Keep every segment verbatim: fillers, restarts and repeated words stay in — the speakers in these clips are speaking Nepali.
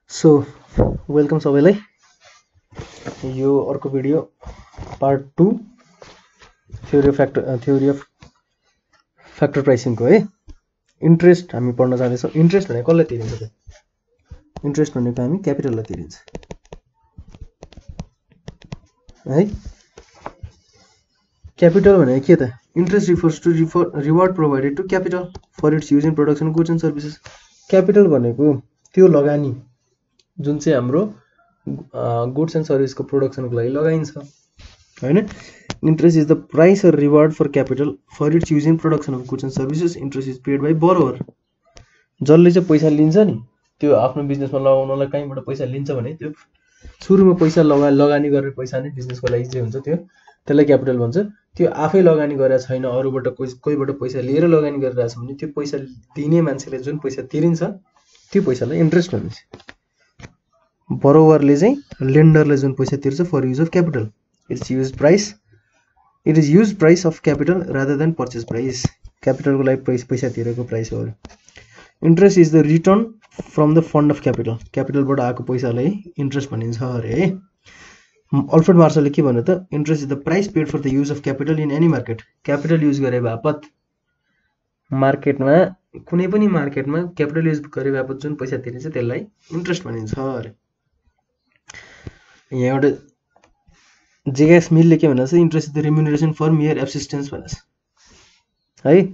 सो वेलकम सबैलाई यो अर्को video part two theory of factor theory of factor प्राइसिङको है। इन्ट्रेस्ट हामी पढ्न जाँदैछौँ। इन्ट्रेस्ट भनेको कसलाई तिरिन्छ त? इन्ट्रेस्ट भनेको हामी क्यापिटललाई तिरिन्छ है। क्यापिटल भनेको के त? Interest refers to reward provided to capital for its use in production goods and services. Capital भनेको त्यो लगानी जुन चाहिँ हाम्रो गुड्स एन्ड सर्भिसको प्रोडक्सनको लागि लगाइन्छ हैन। Interest is the price or reward for capital for its use in production of goods and services. Interest is paid by borrower. जसले चाहिँ पैसा लिन्छ नि त्यो आफ्नो बिजनेसमा लगाउनलाई कहीँबाट पैसा लिन्छ भने त्यो सुरुमा पैसा लगा लगानी गरेर पैसा नै बिजनेसको लागि चाहिँ हुन्छ त्यो त्यसलाई क्यापिटल भन्छ। त्यो आफै लगानी गरेर छैन, अरूबाट कोही कोहीबाट पैसा लिएर लगानी गरिरहेछ भने त्यो पैसा दिने मान्छेले जुन पैसा तिरिन्छ त्यो पैसालाई इन्ट्रेस्ट भनिन्छ। बरोवरले चाहिँ लेन्डरले जुन पैसा तिर्छ for use of capital. Its use price it is use price of capital rather than purchase price. क्यापिटलको लागि प्राइस पैसा तिरेको प्राइस हो। Interest is the return from the fund of capital. क्यापिटलबाट आएको पैसालाई इन्ट्रेस्ट भनिन्छ अरे है। अल्फ्रेड मार्सलले के भन्यो त? Interest is the price paid for the use of capital in any market. Capital use गरे बापत मार्केटमा कुनै पनि मार्केटमा क्यापिटल युज गरे बापत जुन पैसा तिरिन्छ त्यसलाई इन्ट्रेस्ट भनिन्छ अरे। यहाँ एउटा जेगा स्मिथले के भनेको छ? Interest is the remuneration for mere abstinence भनेको छ है।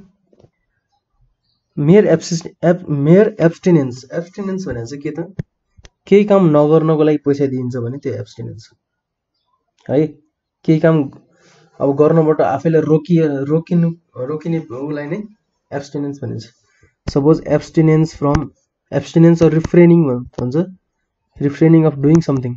मेयर एब्सिस्ट एब मेयर एब्सटिनेन्स एब्सटिनेन्स भनेको चाहिँ के त? केही काम नगर्नको लागि पैसा दिइन्छ भने त्यो एब्सटिनेन्स है। केही काम अब गर्नबाट आफैलाई रोकिए रोकिनु रोकिने उसलाई नै एब्सटिनेन्स भनिन्छ। Suppose abstinence from abstinence or refraining भन्छ। Refraining of doing something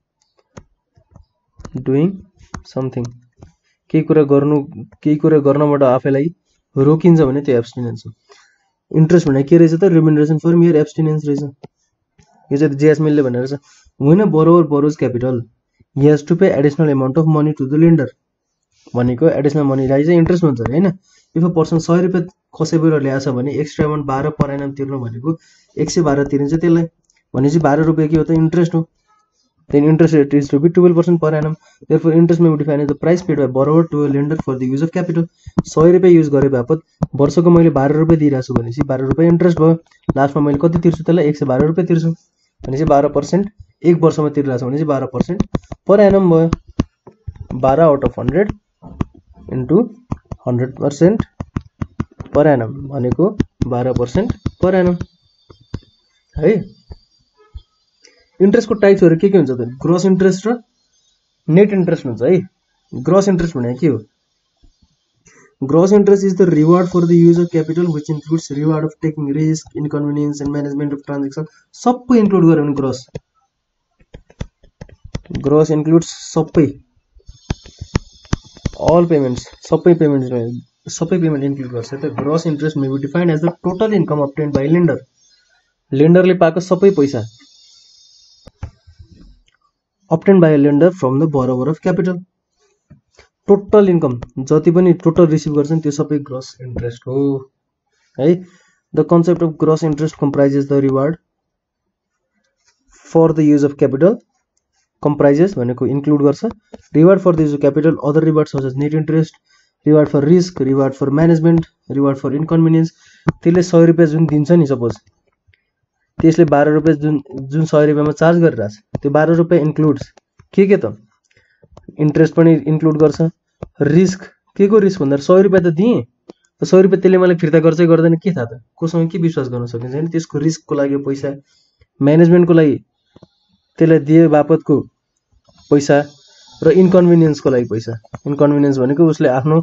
doing something केही कुरा गर्नु केही कुरा गर्नबाट आफैलाई रोकिन्छ भने त्यो एब्सटिनेन्स हो। इन्ट्रेस्ट भनेको के रहेछ त? रेम्युनरेसन फर मेयर एब्सटिनेन्स रहेछ। यो चाहिँ जेएस मिलले भनेर रहेछ होइन borrower borrows capital he has to pay additional amount of money to the lender भनेको एडिसनल मनीलाई चाहिँ इन्ट्रेस्ट भन्छ अरे होइन। इफ अ पर्सन सय रुपियाँ कसैबाट ल्याएछ भने एक्स्ट्रा एमाउन्ट बाह्र पर एनम तिर्नु भनेको एक सय बाह्र तिरिन्छ त्यसलाई भनेपछि बाह्र रुपियाँ के हो त? इन्ट्रेस्ट हो। Then interest rate is to be twelve percent per annum. Therefore interest may be defined as the price paid by borrower to a lender for the use of capital. सय रुपियाँ युज गरे बापत वर्षको मैले बाह्र रुपियाँ दिइरहेको छु भनेपछि बाह्र रुपियाँ इन्ट्रेस्ट भयो। लास्टमा मैले कति तिर्छु त्यसलाई? एक सय बाह्र रुपियाँ तिर्छु भनेपछि बाह्र पर्सेन्ट एक वर्षमा तिरिरहेको छ भने चाहिँ बाह्र पर्सेन्ट पर एनम भयो। बाह्र out of hundred into hundred percent per annum भनेको बाह्र पर्सेन्ट पर एनम है। इन्ट्रेस्टको टाइप्सहरू के के हुन्छ त? ग्रोस इन्ट्रेस्ट र नेट इन्ट्रेस्ट हुन्छ है। ग्रोस इन्ट्रेस्ट भनेको के हो? Gross interest is the reward for the use of capital which includes reward of taking risk inconvenience and management of transaction. सबै इन्क्लुड गर्यो भने ग्रोस ग्रोस इन्क्लुड्स सबै अल पेमेन्ट्स सबै पेमेन्ट्स सबै पेमेन्ट इन्क्लुड गर्छ त। Gross interest may be defined as the total income obtained by lender. लेन्डरले पाएको सबै पैसा obtained by lender from the borrower of capital. Total income जति पनि टोटल रिसिभ गर्छन् त्यो सबै ग्रोस इन्ट्रेस्ट हो है। The concept of gross interest comprises the reward for the use of capital. Comprises भनेको इन्क्लुड गर्छ reward for the use of capital, other reward such as net interest, reward for risk, reward for management, reward for inconvenience. त्यसले सय रुपियाँ जुन दिन्छ नि सपोज त्यसले बाह्र रुपियाँ जुन जुन सय रुपियाँमा चार्ज गरिरहेछ त्यो बाह्र रुपियाँ इन्क्लुड्स के के त? इन्ट्रेस्ट पनि इन्क्लुड गर्छ। रिस्क के को रिस्क भन्दा सय रुपियाँ त दिएँ सय रुपियाँ त्यसले मलाई फिर्ता गर्छै गर्दैन के थाहा त? कोसँग के विश्वास गर्न सकिन्छ होइन। त्यसको रिस्कको लागि पैसा, म्यानेजमेन्टको लागि त्यसलाई दिए बापतको पैसा र इन्कन्भिनियन्सको लागि पैसा। इन्कन्भिनियन्स भनेको उसले आफ्नो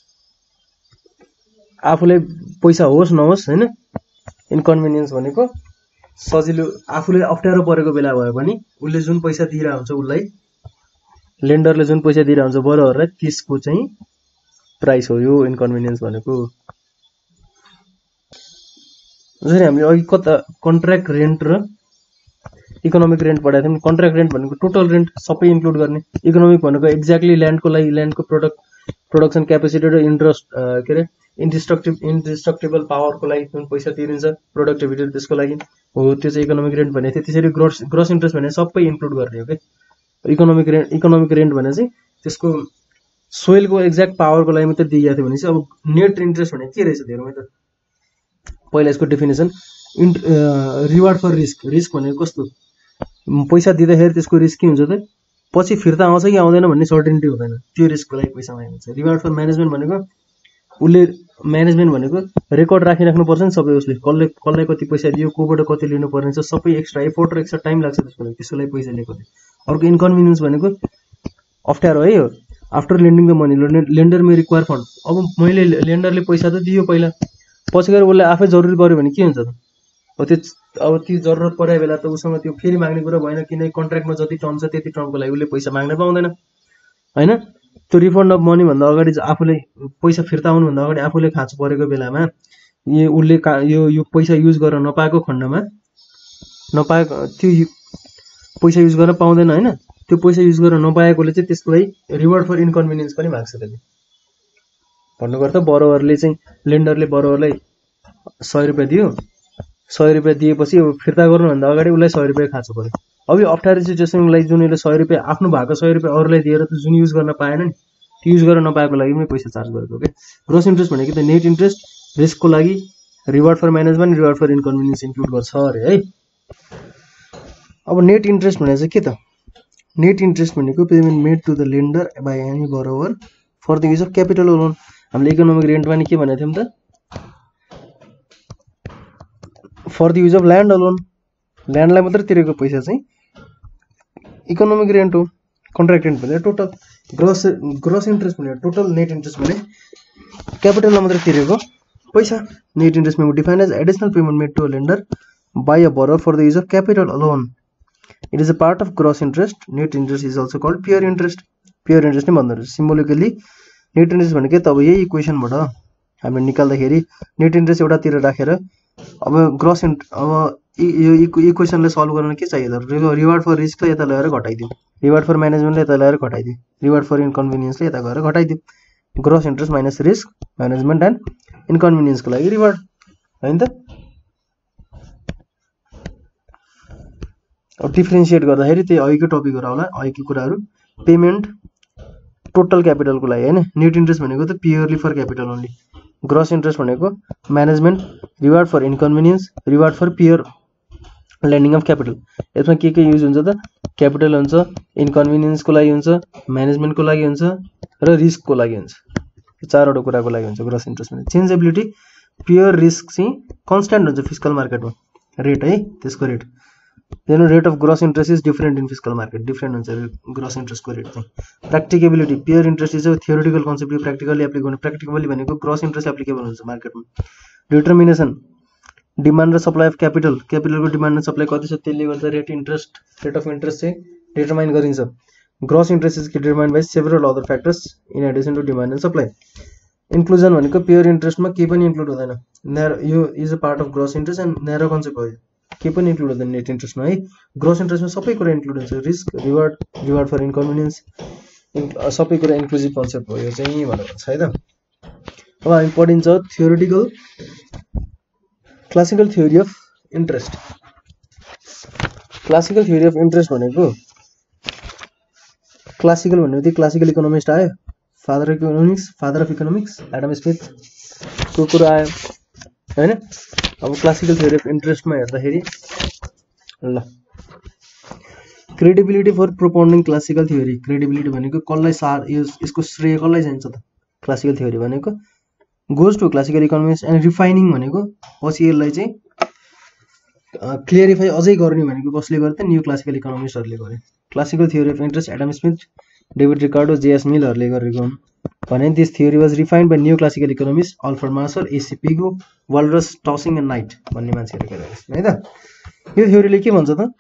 आफूलाई पैसा होस् नहोस् होइन। इन्कन्भिनियन्स भनेको सजिलो आफूले अप्ठ्यारो परेको बेला भयो भने उसले जुन पैसा दिइरहेको हुन्छ उसलाई लेन्डरले जुन पैसा दिइरहेको हुन्छ बोरोवरलाई त्यसको चाहिँ प्राइस हो यो इन्कन्भिनियन्स भनेको। जसरी हामीले अघि कता कन्ट्र्याक्ट रेन्ट र इकोनोमिक रेन्ट पढाएको थियौँ। कन्ट्र्याक्ट रेन्ट भनेको टोटल रेन्ट सबै इन्क्लुड गर्ने। इकोनोमिक भनेको एक्ज्याक्टली ल्यान्डको लागि ल्यान्डको प्रोडक्ट प्रोडक्सन क्यापेसिटी र इन्ट्रेस्ट के अरे इन्डिस्ट्रक्टिभ इन्डिस्ट्रक्टिबल पावरको लागि जुन पैसा तिरिन्छ प्रोडक्टिभिटी त्यसको लागि हो, त्यो चाहिँ इकोनोमिक रेन्ट भने थियो। त्यसरी ग्रोस ग्रोस इन्ट्रेस्ट भने सबै इन्क्लुड गर्ने हो के। इकोनोमिक रेन्ट इकोनोमिक रेन्ट भने चाहिँ त्यसको सोइलको एक्ज्याक्ट पावरको लागि मात्रै दिइएको थियो भने चाहिँ अब नेट इन्ट्रेस्ट भने के रहेछ धेरैमा त। पहिला यसको डेफिनेसन इन्ट रिवार्ड फर रिस्क। रिस्क भनेको कस्तो, पैसा दिँदाखेरि त्यसको रिस्क के हुन्छ त, पछि फिर्ता आउँछ कि आउँदैन भन्ने सर्टेनिटी हुँदैन, त्यो रिस्कको लागि पैसा माग्नु हुन्छ। रिवार्ड फर म्यानेजमेन्ट भनेको उसले म्यानेजमेन्ट भनेको रेकर्ड राखिराख्नुपर्छ नि सबै, उसले कसले कसलाई कति पैसा दियो, कोबाट कति लिनुपर्ने छ, सबै एक्स्ट्रा एफोर्ट र एक्स्ट्रा टाइम लाग्छ त्यसको लागि, त्यसको लागि पैसा लिएको थियो। अर्को इन्कन्भिनियन्स भनेको अप्ठ्यारो है हो, after lending the money lender may require fund. अब मैले लेन्डरले पैसा त दियो पहिला, पछि गएर उसलाई आफै जरुरी पऱ्यो भने के हुन्छ त, अब त्यो अब त्यो जरुरत परे बेला त उसँग त्यो फेरि माग्ने कुरा भएन, किनकि कन्ट्र्याक्टमा जति टर्म छ त्यति टर्मको लागि उसले पैसा माग्न पाउँदैन होइन। त्यो रिफन्ड अफ मनी भन्दा अगाडि आफूले पैसा फिर्ता आउनुभन्दा अगाडि आफूले खाँचो परेको बेलामा यो उसले यो यो पैसा युज गर्न नपाएको खण्डमा नपाएको त्यो पैसा युज गर्न पाउँदैन होइन। त्यो पैसा युज गर्न नपाएकोले चाहिँ त्यसलाई रिवार्ड फर इन्कन्भिनियन्स पनि माग्छ त्यसले। भन्नुपर्छ बरोवरले चाहिँ लेन्डरले बरोवरलाई सय रुपियाँ दियो, सय रुपियाँ दिएपछि अब फिर्ता गर्नुभन्दा अगाडि उसलाई सय रुपियाँ खाँचो पऱ्यो। अब यो अप्ठ्यारो सिचुएसनको जुन यसले सय रुपियाँ आफ्नो भएको सय रुपियाँ अरूलाई दिएर त जुन युज गर्न पाएन नि, त्यो युज गर्न नपाएको लागि पनि पैसा चार्ज गरेको के। ग्रोस इन्ट्रेस्ट भनेको त नेट इन्ट्रेस्ट रिस्कको लागि reward for management reward for inconvenience include गर्छ अरे है। अब नेट इन्ट्रेस्ट भने चाहिँ के त, नेट इन्ट्रेस्ट भनेको payment made to the lender by any borrower for the use of capital loan. हामीले इकोनोमिक रेन्टमा नि के भनेको थियौँ त, for the use of land loan, ल्यान्डलाई मात्रै तिरेको पैसा चाहिँ इकोनोमिक रेन्ट हो। कन्ट्र्याक्ट रेन्ट भने टोटल, ग्रोस ग्रोस इन्ट्रेस्ट भने टोटल, नेट इन्ट्रेस्ट भने क्यापिटललाई मात्रै तिरेको पैसा। Net interest may be defined as additional payment made to a lender by a borrower for the use of capital loan. It is a part of gross interest. Net interest is also called pure interest. Pure interest नै भन्दो रहेछ सिम्बोलिकली। नेट इन्ट्रेस्ट भनेको त अब यही इक्वेसनबाट हामीले निकाल्दाखेरि नेट इन्ट्रेस्ट एउटातिर राखेर अब ग्रोस इन्ट अब यो इक्वेसनले सल्भ गर्न के चाहियो त, रिवार्ड फर रिस्कलाई यता ल्याएर घटाइदियो, रिवार्ड फर म्यानेजमेन्टले यता ल्याएर घटाइदियो, रिवार्ड फर इन्कन्भिनियन्सले यता गएर घटाइदियो। Gross interest minus risk management and इन्कन्भिनियन्सको लागि रिवार्ड होइन त। अब डिफ्रेन्सिएट गर्दाखेरि त्यही अघिको टपिकहरू आउला, अघिको कुराहरू। पेमेन्ट टोटल क्यापिटलको लागि होइन। नेट इन्ट्रेस्ट भनेको त purely for capital only. Gross interest भनेको management, reward for inconvenience, reward for pure landing of capital. यसमा के के युज हुन्छ त, क्यापिटल हुन्छ, इन्कन्भिनियन्सको लागि हुन्छ, म्यानेजमेन्टको लागि हुन्छ र रिस्कको लागि हुन्छ। यो चारवटा कुराको लागि हुन्छ ग्रोस इन्ट्रेस्ट भने। चेन्जेबिलिटी, प्योर रिस्क चाहिँ कन्स्ट्यान्ट हुन्छ फिस्कल मार्केटमा, रेट है त्यसको rate. Then rate of gross interest is different in fiscal market, different हुन्छ ग्रोस इन्ट्रेस्टको रेट चाहिँ। Practicability, pure interest is theoretical concept, practically एप्लिक गर्ने। प्र्याक्टिकली भनेको ग्रोस इन्ट्रेस्ट एप्लिकेबल हुन्छ मार्केटमा। डिटर्मिनेसन, डिमान्ड र सप्लाई अफ क्यापिटल, क्यापिटलको डिमान्ड र सप्लाई कति छ त्यसले गर्दा rate interest rate of interest चाहिँ डिटर्माइन गरिन्छ। Gross interest is determined by several other factors in addition to demand and supply. Inclusion भनेको प्योर इन्ट्रेस्टमा केही पनि इन्क्लुड हुँदैन, न्यारो यो is a part of gross interest and narrow concept भयो, केही पनि इन्क्लुड हुँदैन नेट इन्ट्रेस्टमा है। ग्रोस इन्ट्रेस्टमा सबै कुरा इन्क्लुड हुन्छ, risk, reward, reward for inconvenience, सबै कुरा इन्क्लुजिभ कन्सेप्ट हो यो चाहिँ भनेर छ है त। अब हामी पढिन्छ theoretical classical theory of interest. Classical theory of interest भनेको, क्लासिकल भन्ने बित्तिकै क्लासिकल इकोनोमिस्ट आयो, father of economics father of economics Adam स्मिथको कुरा आयो होइन। अब क्लासिकल थ्योरी अफ इन्ट्रेस्टमा हेर्दाखेरि ल credibility for propounding classical theory. Credibility भनेको कसलाई सार यसको श्रेय कसलाई जान्छ त, क्लासिकल थ्योरी भनेको goes to classical economics and refining भनेको पछि यसलाई चाहिँ क्लियरिफाई अझै गर्ने भनेको कसले गर्यो त, न्यू क्लासिकल इकोनोमिस्टहरूले गर्यो। Classical theory of interest Adam Smith, David Ricardo, J S मिलहरूले गरेको हुन् भने this theory was refined by new classical economist Alfred Marshall, A C Pigou, Walras, Taussig and Knight भन्ने मान्छेहरूले गरेको है त। यो थ्योरीले के भन्छ त,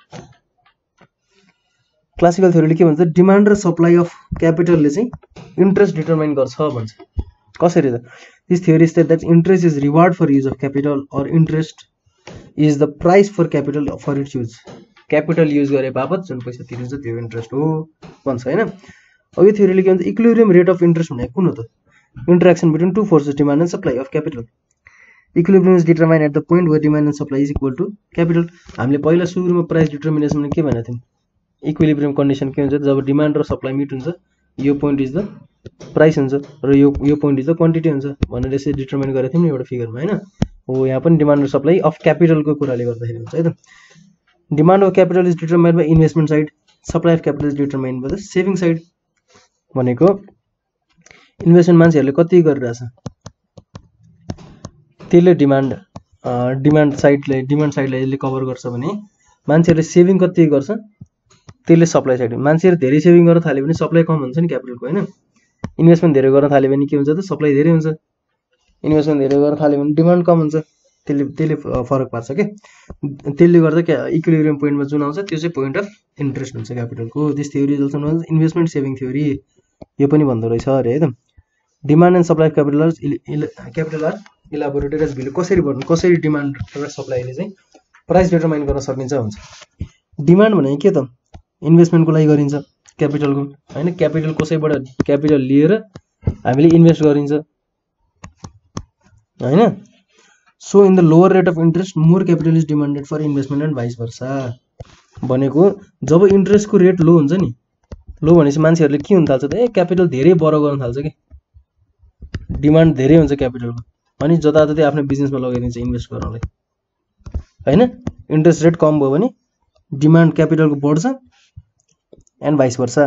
क्लासिकल थ्योरीले के भन्छ, डिमान्ड र सप्लाई अफ क्यापिटलले चाहिँ इन्ट्रेस्ट डिटर्माइन गर्छ भन्छ। कसरी त, this theory state that interest is reward for use of capital or interest is the price for capital for its use. Capital use गरे बापत जुन पैसा तिरिन्छ त्यो इन्ट्रेस्ट हो भन्छ हैन। अब यो थ्योरीले के भन्छ, इक्विलिब्रियम रेट अफ इन्ट्रेस्ट भनेको कुन हो त, interaction between two forces, demand and supply of capital. Equilibrium is determined at the point where demand and supply is equal to capital. हामीले पहिला सुरुमा प्राइस डिटर्मिनेसनमा के भनेको थियौं, इक्विलिब्रियम कन्डिसन के हुन्छ, जब डिमान्ड र सप्लाई मिट हुन्छ यो पोइन्ट इज द प्राइस हुन्छ र यो यो पोइन्ट इज द क्वान्टिटी हुन्छ भनेर यसरी डिटर्मिन गरेको थियौं नि एउटा फिगरमा हैन। हो यहाँ पनि डिमान्ड र सप्लाई अफ क्यापिटलको कुराले गर्दाखेरि हुन्छ है त। Demand of capital is determined by investment side, supply of capital is determined by the saving side. भनेको इन्भेस्टमेन्ट मान्छेहरूले कति गरिरहेछ त्यसले डिमान्ड डिमान्ड साइडले डिमान्ड साइडलाई यसले कभर गर्छ भने मान्छेहरूले सेभिङ कति गर्छ त्यसले सप्लाई साइड। मान्छेहरू धेरै सेभिङ गर्न थाल्यो भने सप्लाई कम हुन्छ नि क्यापिटलको हैन। इन्भेस्टमेन्ट धेरै गर्न थाल्यो भने के हुन्छ त सप्लाई धेरै हुन्छ, इन्भेस्टमेन्ट धेरै गर्न थाल्यो भने डिमान्ड कम हुन्छ, त्यसले त्यसले फरक पार्छ के। त्यसले गर्दा क्या इक्विलिब्रियम पोइन्टमा जुन आउँछ त्यो चाहिँ पोइन्ट अफ इन्ट्रेस्ट हुन्छ क्यापिटलको। This theory is also known as investment saving theory, यो पनि भन्दो रहेछ अरे है त। Demand and supply of capital are capital are elaborated as value. कसरी भन्नु, कसरी डिमान्ड र सप्लाईले चाहिँ प्राइस डिटरमाइन गर्न सकिन्छ हुन्छ। डिमान्ड भनेको के त, इन्भेस्टमेन्टको लागि गरिन्छ क्यापिटलको हैन। क्यापिटल कसैबाट क्यापिटल लिएर हामीले इन्भेस्ट गरिन्छ हैन। So in the lower rate of interest more capital is demanded for investment and vice versa. भनेको जब इन्ट्रेस्टको रेट लो हुन्छ नि, लो भनेपछि मान्छेहरूले के हुन थाल्छ त, ए क्यापिटल धेरै बरो गर्न थाल्छ कि, डिमान्ड धेरै हुन्छ क्यापिटलको, अनि जताततै आफ्नो बिजनेसमा लगाइदिन्छ इन्भेस्ट गर्नलाई हैन। इन्ट्रेस्ट रेट कम भयो भने डिमान्ड क्यापिटलको बढ्छ and vice versa.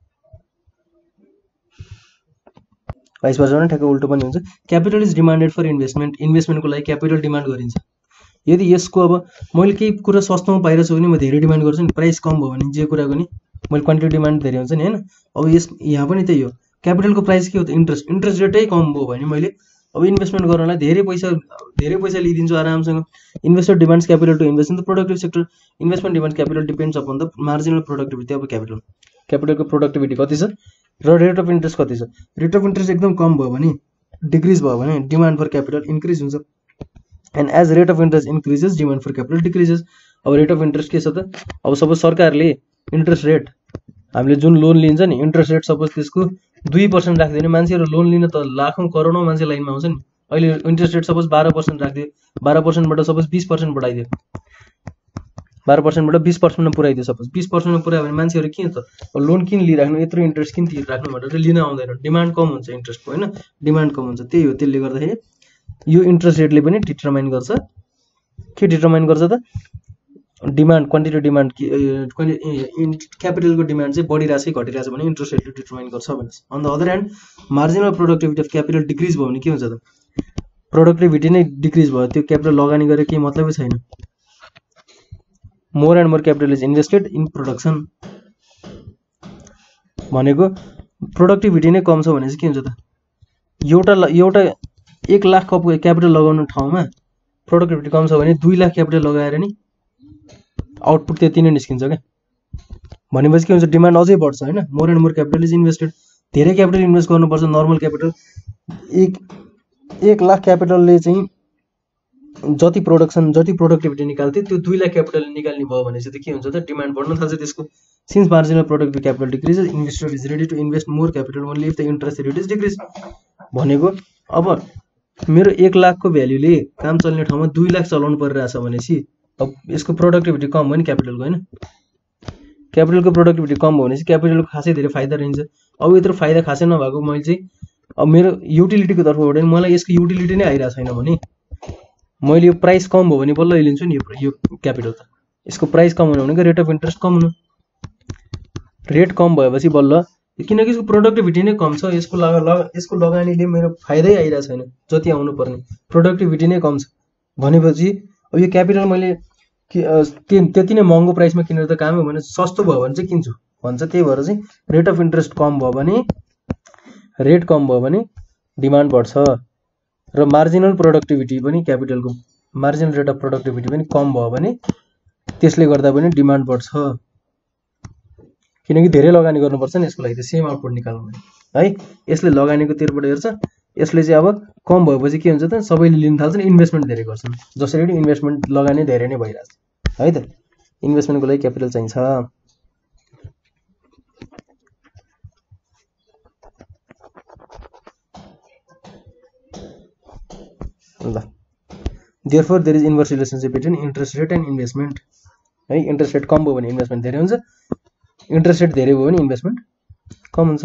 Vice versa भने ठ्याक्क उल्टो पनि हुन्छ। Capital is demanded for investment, इन्भेस्टमेन्टको लागि क्यापिटल डिमान्ड गरिन्छ। यदि यसको अब मैले केही कुरा सस्तोमा पाइरहेको छु भने म धेरै डिमान्ड गर्छु नि, प्राइस कम भयो भने जे कुराको नि मैले क्वान्टिटी डिमान्ड धेरै हुन्छ नि हैन। अब यस यहाँ पनि त्यही हो, क्यापिटलको प्राइस के हो त इन्ट्रेस्ट, इन्ट्रेस्ट रेटै कम भयो भने मैले अब इन्भेस्टमेन्ट गर्नलाई धेरै पैसा धेरै पैसा लिइदिन्छु आरामसँग। Investor demands capital to invest in the productive sector, investment demand capital depends upon the marginal productivity of capital. क्यापिटलको प्रोडक्टिभिटी कति छ र रेट अफ इन्ट्रेस्ट कति छ। रेट अफ इन्ट्रेस्ट एकदम कम भयो भने, डिक्रिज भयो भने डिमान्ड फर क्यापिटल इन्क्रिज हुन्छ, and as rate of interest increases demand for capital decreases. अब रेट अफ इन्ट्रेस्ट के छ त, अब सपोज सरकारले इन्ट्रेस्ट रेट हामीले जुन लोन लिन्छ नि, इन्ट्रेस्ट रेट सपोज त्यसको दुई पर्सेन्ट राखिदियो भने मान्छेहरू लोन लिन त लाखौँ करोडौँ मान्छे लाइनमा आउँछ नि। अहिले इन्ट्रेस्ट रेट सपोज बाह्र पर्सेन्ट राखिदियो, बाह्र पर्सेन्टबाट सपोज बिस पर्सेन्ट बढाइदियो, बाह्र पर्सेन्टबाट बिस पर्सेन्टमा पुऱ्याइदियो, सपोज बिस पर्सेन्टमा पुऱ्यायो भने मान्छेहरू किन त लोन किन लिइराख्नु, यत्रो इन्ट्रेस्ट किन तिरिराख्नु भनेर लिन आउँदैन, डिमान्ड कम हुन्छ इन्ट्रेस्टको हैन, डिमान्ड कम हुन्छ। त्यही हो, त्यसले गर्दाखेरि यो इन्ट्रेस्ट रेटले पनि डिटरमाइन गर्छ, के डिटरमाइन गर्छ त डिमान्ड, क्वान्टिटी डिमान्ड क्यापिटलको डिमान्ड चाहिँ बढिरहेछ कि घटिरहेछ भने इन्ट्रेस्ट रेटले डिटरमाइन गर्छ भनेर। On the other hand marginal productivity of capital decrease भयो भने के हुन्छ त, प्रोडक्टिभिटी नै डिक्रिज भयो, त्यो क्यापिटल लगानी गरेर केही मतलबै छैन। More and more capital is invested in production. भनेको प्रोडक्टिभिटी नै कम छ भने चाहिँ के हुन्छ त, एउटा एउटा एक लाख कप क्यापिटल लगाउनु ठाउँमा प्रोडक्टिभिटी कम छ भने दुई लाख क्यापिटल लगाएर नि आउटपुट त्यति नै निस्किन्छ क्या। भनेपछि के हुन्छ, डिमान्ड अझै बढ्छ हैन। More and more capital is invested, धेरै क्यापिटल इन्भेस्ट गर्नुपर्छ। नर्मल क्यापिटल एक एक लाख क्यापिटलले चाहिँ जति प्रोडक्सन जति प्रोडक्टिभिटी निकाल्थ्यो त्यो दुई लाख क्यापिटल निकाल्ने भयो भने चाहिँ के हुन्छ त, डिमान्ड बढ्न थाल्छ त्यसको। Since marginal productive capital decreases investor is ready to invest more capital only if the interest rate is decrease. भनेको अब मेरो एक लाखको भ्याल्युले काम चल्ने ठाउँमा दुई लाख चलाउनु परिरहेछ भनेपछि अब यसको प्रोडक्टिभिटी कम भयो नि क्यापिटलको हैन। क्यापिटलको प्रोडक्टिभिटी कम भयो भने चाहिँ क्यापिटलको खासै धेरै फाइदा रहन्छ। अब यत्रो फाइदा खासै नभएको मैले चाहिँ अब मेरो युटिलिटीको तर्फबाट मलाई यसको युटिलिटी नै आइरहेको छैन भने मैले यो प्राइस कम भयो भने बल्ल लिन्छु नि यो क्यापिटल त। यसको प्राइस कम हुनु भनेको रेट अफ इन्ट्रेस्ट कम हुनु, रेट कम भएपछि बल्ल, किनकि यसको प्रोडक्टिभिटी नै कम छ, यसको लगा यसको लगानीले मेरो फाइदै आइरहेको छैन जति आउनु पर्ने, प्रोडक्टिभिटी नै कम छ भनेपछि अब यो क्यापिटल मैले त्यति नै महँगो प्राइसमा किनेर त काम हो भने सस्तो भयो भने चाहिँ किन्छु भन्छ। त्यही भएर चाहिँ रेट अफ इन्ट्रेस्ट कम भयो भने रेट कम भयो भने डिमान्ड बढ्छ र मार्जिनल प्रोडक्टिभिटी पनि क्यापिटलको मार्जिनल रेट अफ प्रोडक्टिभिटी पनि कम भयो भने त्यसले गर्दा पनि डिमान्ड बढ्छ, किनकि धेरै लगानी गर्नुपर्छ नि यसको लागि त सेम आउटपुट निकाल्नु है। यसले लगानीको तिरबाट हेर्छ, यसले चाहिँ अब कम भएपछि के हुन्छ त, सबैले लिन थाल्छन्, इन्भेस्टमेन्ट धेरै गर्छन्, जसरी इन्भेस्टमेन्ट लगानी धेरै नै भइरहेछ है त। इन्भेस्टमेन्टको लागि क्यापिटल चाहिन्छ। Therefore there is inverse relationship between interest rate and investment है। इन्ट्रेस्ट रेट कम भयो भने इन्भेस्टमेन्ट धेरै हुन्छ, इन्ट्रेस्ट रेट धेरै भयो भने इन्भेस्टमेन्ट कम हुन्छ।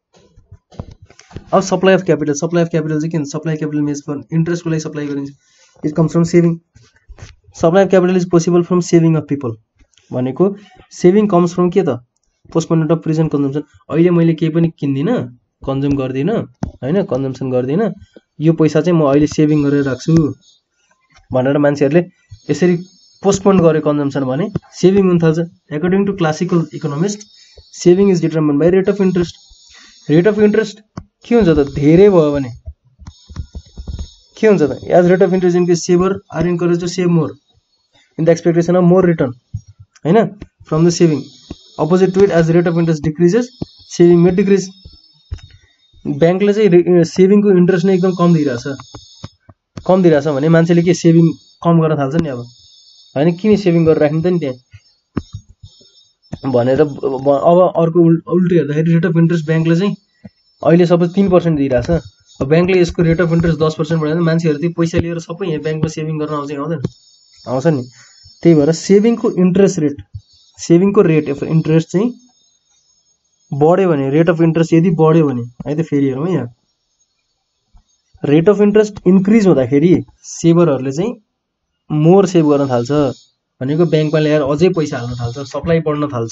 अब supply of capital, supply of capital चाहिँ के हुन्छ? सप्लाई क्यापिटल मेज फर इन्ट्रेस्टको लागि सप्लाई गरिन्छ। It comes from saving. Supply of capital is possible from saving of people भनेको सेभिङ कम्स फ्रम के त? Postponement of present consumption. अहिले मैले केही पनि किन्दिनँ, कन्ज्युम गर्दिनँ होइन, कन्जम्सन गर्दिनँ, यो पैसा चाहिँ म अहिले सेभिङ गरेर राख्छु भनेर मान्छेहरूले यसरी पोस्टपोन गरे कन्जम्सन भने सेभिङ हुन थाल्छ। According to classical economist saving is determined by rate of interest. Rate of interest के हुन्छ त? धेरै भयो भने के हुन्छ त? As rate of interest increase saver are encourage to save more in the expectation of more return होइन from the saving. Opposite to it as rate of interest decreases saving may decrease. ब्याङ्कले चाहिँ सेभिङको इन्ट्रेस्ट नै एकदम कम दिइरहेछ, कम दिइरहेछ भने मान्छेले के सेभिङ कम गर्न थाल्छ नि। अब होइन किन सेभिङ गरेर राख्नु त नि त्यहाँ भनेर। अब अर्को उल् उल्टो हेर्दाखेरि रेट अफ इन्ट्रेस्ट ब्याङ्कले चाहिँ अहिले सपोज तिन पर्सेन्ट दिइरहेछ, अब ब्याङ्कले यसको रेट अफ इन्ट्रेस्ट दस पर्सेन्ट बढायो भने मान्छेहरू त्यो पैसा लिएर सबै यहाँ ब्याङ्कमा सेभिङ गर्न आउँछ आउँदैन? आउँछ नि। त्यही भएर सेभिङको इन्ट्रेस्ट रेट, सेभिङको रेट अफ इन्ट्रेस्ट चाहिँ बढ्यो भने, रेट अफ इन्ट्रेस्ट यदि बढ्यो भने है त फेरि हेरौँ है यहाँ, रेट अफ इन्ट्रेस्ट इन्क्रिज हुँदाखेरि सेभरहरूले चाहिँ मोर सेभ गर्न थाल्छ भनेको ब्याङ्कमा ल्याएर अझै पैसा हाल्न थाल्छ, सप्लाई बढ्न थाल्छ,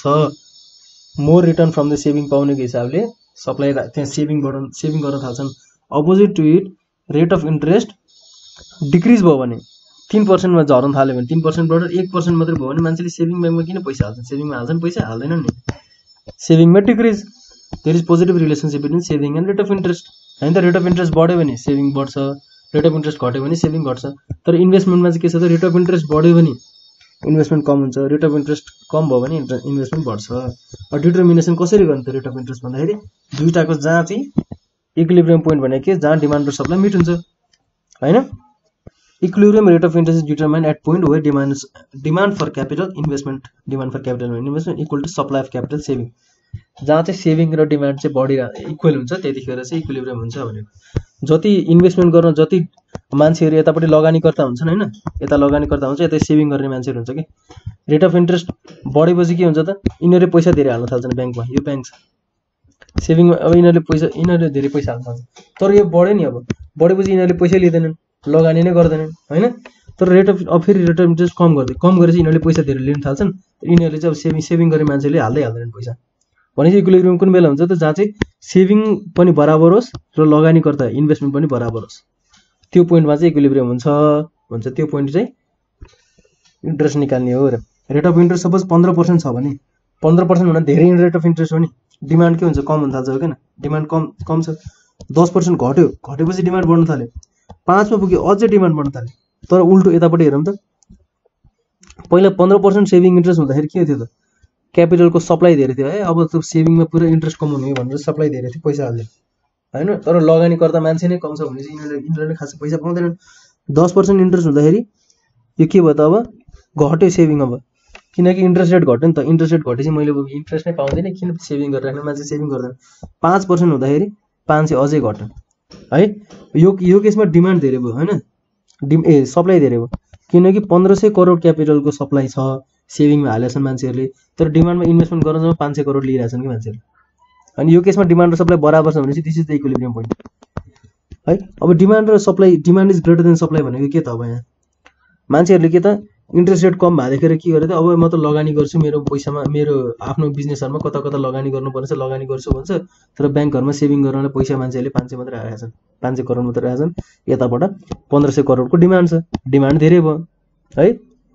more return from the saving पाउनेको हिसाबले सप्लाई त्यहाँ सेभिङ बढाउन सेभिङ गर्न थाल्छन्। Opposite to it rate of interest decrease भयो भने, तीन पर्सेन्टमा झर्न थाल्यो भने, तीन पर्सेन्टबाट एक पर्सेन्ट मात्रै भयो भने मान्छेले सेभिङ ब्याङ्कमा किन पैसा हाल्छन्? सेभिङमा हाल्छन् पैसा हाल्दैनन् नि। सेभिङमा decrease, there is positive relationship between saving and rate of interest होइन त। रेट अफ इन्ट्रेस्ट बढ्यो भने सेभिङ बढ्छ, रेट अफ इन्ट्रेस्ट घट्यो भने सेभिङ घट्छ। तर इन्भेस्टमेन्टमा चाहिँ के छ त? रेट अफ इन्ट्रेस्ट बढ्यो भने इन्भेस्टमेन्ट कम हुन्छ, रेट अफ इन्ट्रेस्ट कम भयो भने इन्भेस्टमेन्ट बढ्छ। अब डिटर्मिनेसन कसरी गर्ने त रेट अफ इन्ट्रेस्ट भन्दाखेरि दुईटाको जहाँ चाहिँ इक्विलिब्रियम पोइन्ट भनेको के? जहाँ डिमान्ड र सप्लाई मिट हुन्छ होइन। Equilibrium rate of interest is determine at point where demand demand for capital investment demand for capital investment equal to supply of capital saving. जहाँ चाहिँ सेभिङ र डिमान्ड चाहिँ बढिरह इक्वल हुन्छ त्यतिखेर चाहिँ इक्विलिब्रियम हुन्छ भनेको। जति इन्भेस्टमेन्ट गर्न जति मान्छेहरू यतापट्टि लगानीकर्ता हुन्छन् होइन, यता लगानीकर्ता हुन्छ यता सेभिङ गर्ने मान्छेहरू हुन्छ कि। रेट अफ इन्ट्रेस्ट बढेपछि के हुन्छ त? यिनीहरूले पैसा धेरै हाल्न थाल्छन् ब्याङ्कमा। यो ब्याङ्क छ सेभिङमा, अब यिनीहरूले पैसा यिनीहरूले धेरै पैसा हाल्न थाल्छ। तर यो बढ्यो नि, अब बढेपछि यिनीहरूले पैसा लिँदैनन्, लगानी नै गर्दैनन् होइन। तर रेट अफ अब फेरि रेट अफ इन्ट्रेस्ट कम गर्दै कम गरेपछि यिनीहरूले पैसा धेरै लिन थाल्छन्, यिनीहरूले चाहिँ अब सेभिङ सेभिङ गर्ने मान्छेले हाल्दै हाल्दैनन् पैसा। भनेपछि इक्विलिब्रियम कुन बेला हुन्छ त? जहाँ चाहिँ सेभिङ पनि बराबर होस् र लगानीकर्ता इन्भेस्टमेन्ट पनि बराबर होस्, त्यो पोइन्टमा चाहिँ इक्विलिब्रियम हुन्छ भन्छ। त्यो पोइन्ट चाहिँ इन्ट्रेस्ट निकाल्ने हो र। रेट अफ इन्ट्रेस्ट सपोज पन्ध्र पर्सेन्ट छ भने, पन्ध्र पर्सेन्ट भन्दा धेरै रेट अफ इन्ट्रेस्ट हो नि, डिमान्ड के हुन्छ? कम हुन थाल्छ हो किन? डिमान्ड कम कम छ, दस पर्सेन्ट घट्यो, घटेपछि डिमान्ड बढ्न थाल्यो, पाँचमा पुग्यो अझै डिमान्ड बढ्न थाल्यो। तर उल्टो यतापट्टि हेरौँ त, पहिला पन्ध्र पर्सेन्ट सेभिङ इन्ट्रेस्ट हुँदाखेरि के थियो त? क्यापिटलको सप्लाई धेरै थियो है, अब त्यो सेभिङमा पुरा इन्ट्रेस्ट कमाउने भनेर सप्लाई धेरै थियो, पैसा हाल्यो होइन। तर लगानीकर्ता मान्छे नै कम छ भने चाहिँ यिनीहरूले यिनीहरूले खासै पैसा पाउँदैनन्। दस पर्सेन्ट इन्ट्रेस्ट हुँदाखेरि यो के भयो त? अब घट्यो सेभिङ, अब किनकि इन्ट्रेस्ट रेट घट्यो नि त। इन्ट्रेस्ट रेट घटेपछि मैले इन्ट्रेस्ट नै पाउँदैन, किन सेभिङ गरेर राख्ने? मान्छे सेभिङ गर्दैन। पाँच पर्सेन्ट हुँदाखेरि पाँच सय अझै घट्यो है। यो यो केसमा डिमान्ड धेरै भयो होइन, डिम ए सप्लाई धेरै भयो, किनकि पन्ध्र सय करोड क्यापिटलको सप्लाई छ सेभिङमा हालेछन् मान्छेहरूले, तर डिमान्डमा इन्भेस्टमेन्ट गर्न जम्मा पाँच सय करोड लिइरहेछन् कि मान्छेहरूले। अनि यो केसमा डिमान्ड र सप्लाई बराबर छ भनेपछि this is the equilibrium point है। अब डिमान्ड र supply, demand is greater than supply भनेको के त? अब यहाँ मान्छेहरूले के त इन्ट्रेस्ट रेट कम भए देखेर के गरे त? अब म त लगानी गर्छु, मेरो पैसामा मेरो आफ्नो बिजनेसहरूमा कता कता लगानी गर्नुपर्छ लगानी गर्छु भन्छ। तर ब्याङ्कहरूमा सेभिङ गर्नलाई पैसा मान्छेहरूले पाँच सय मात्रै राखेका छन्, पाँच सय करोड मात्रै राखेका छन्। यताबाट पन्ध्र सय करोडको डिमान्ड छ, डिमान्ड धेरै भयो है।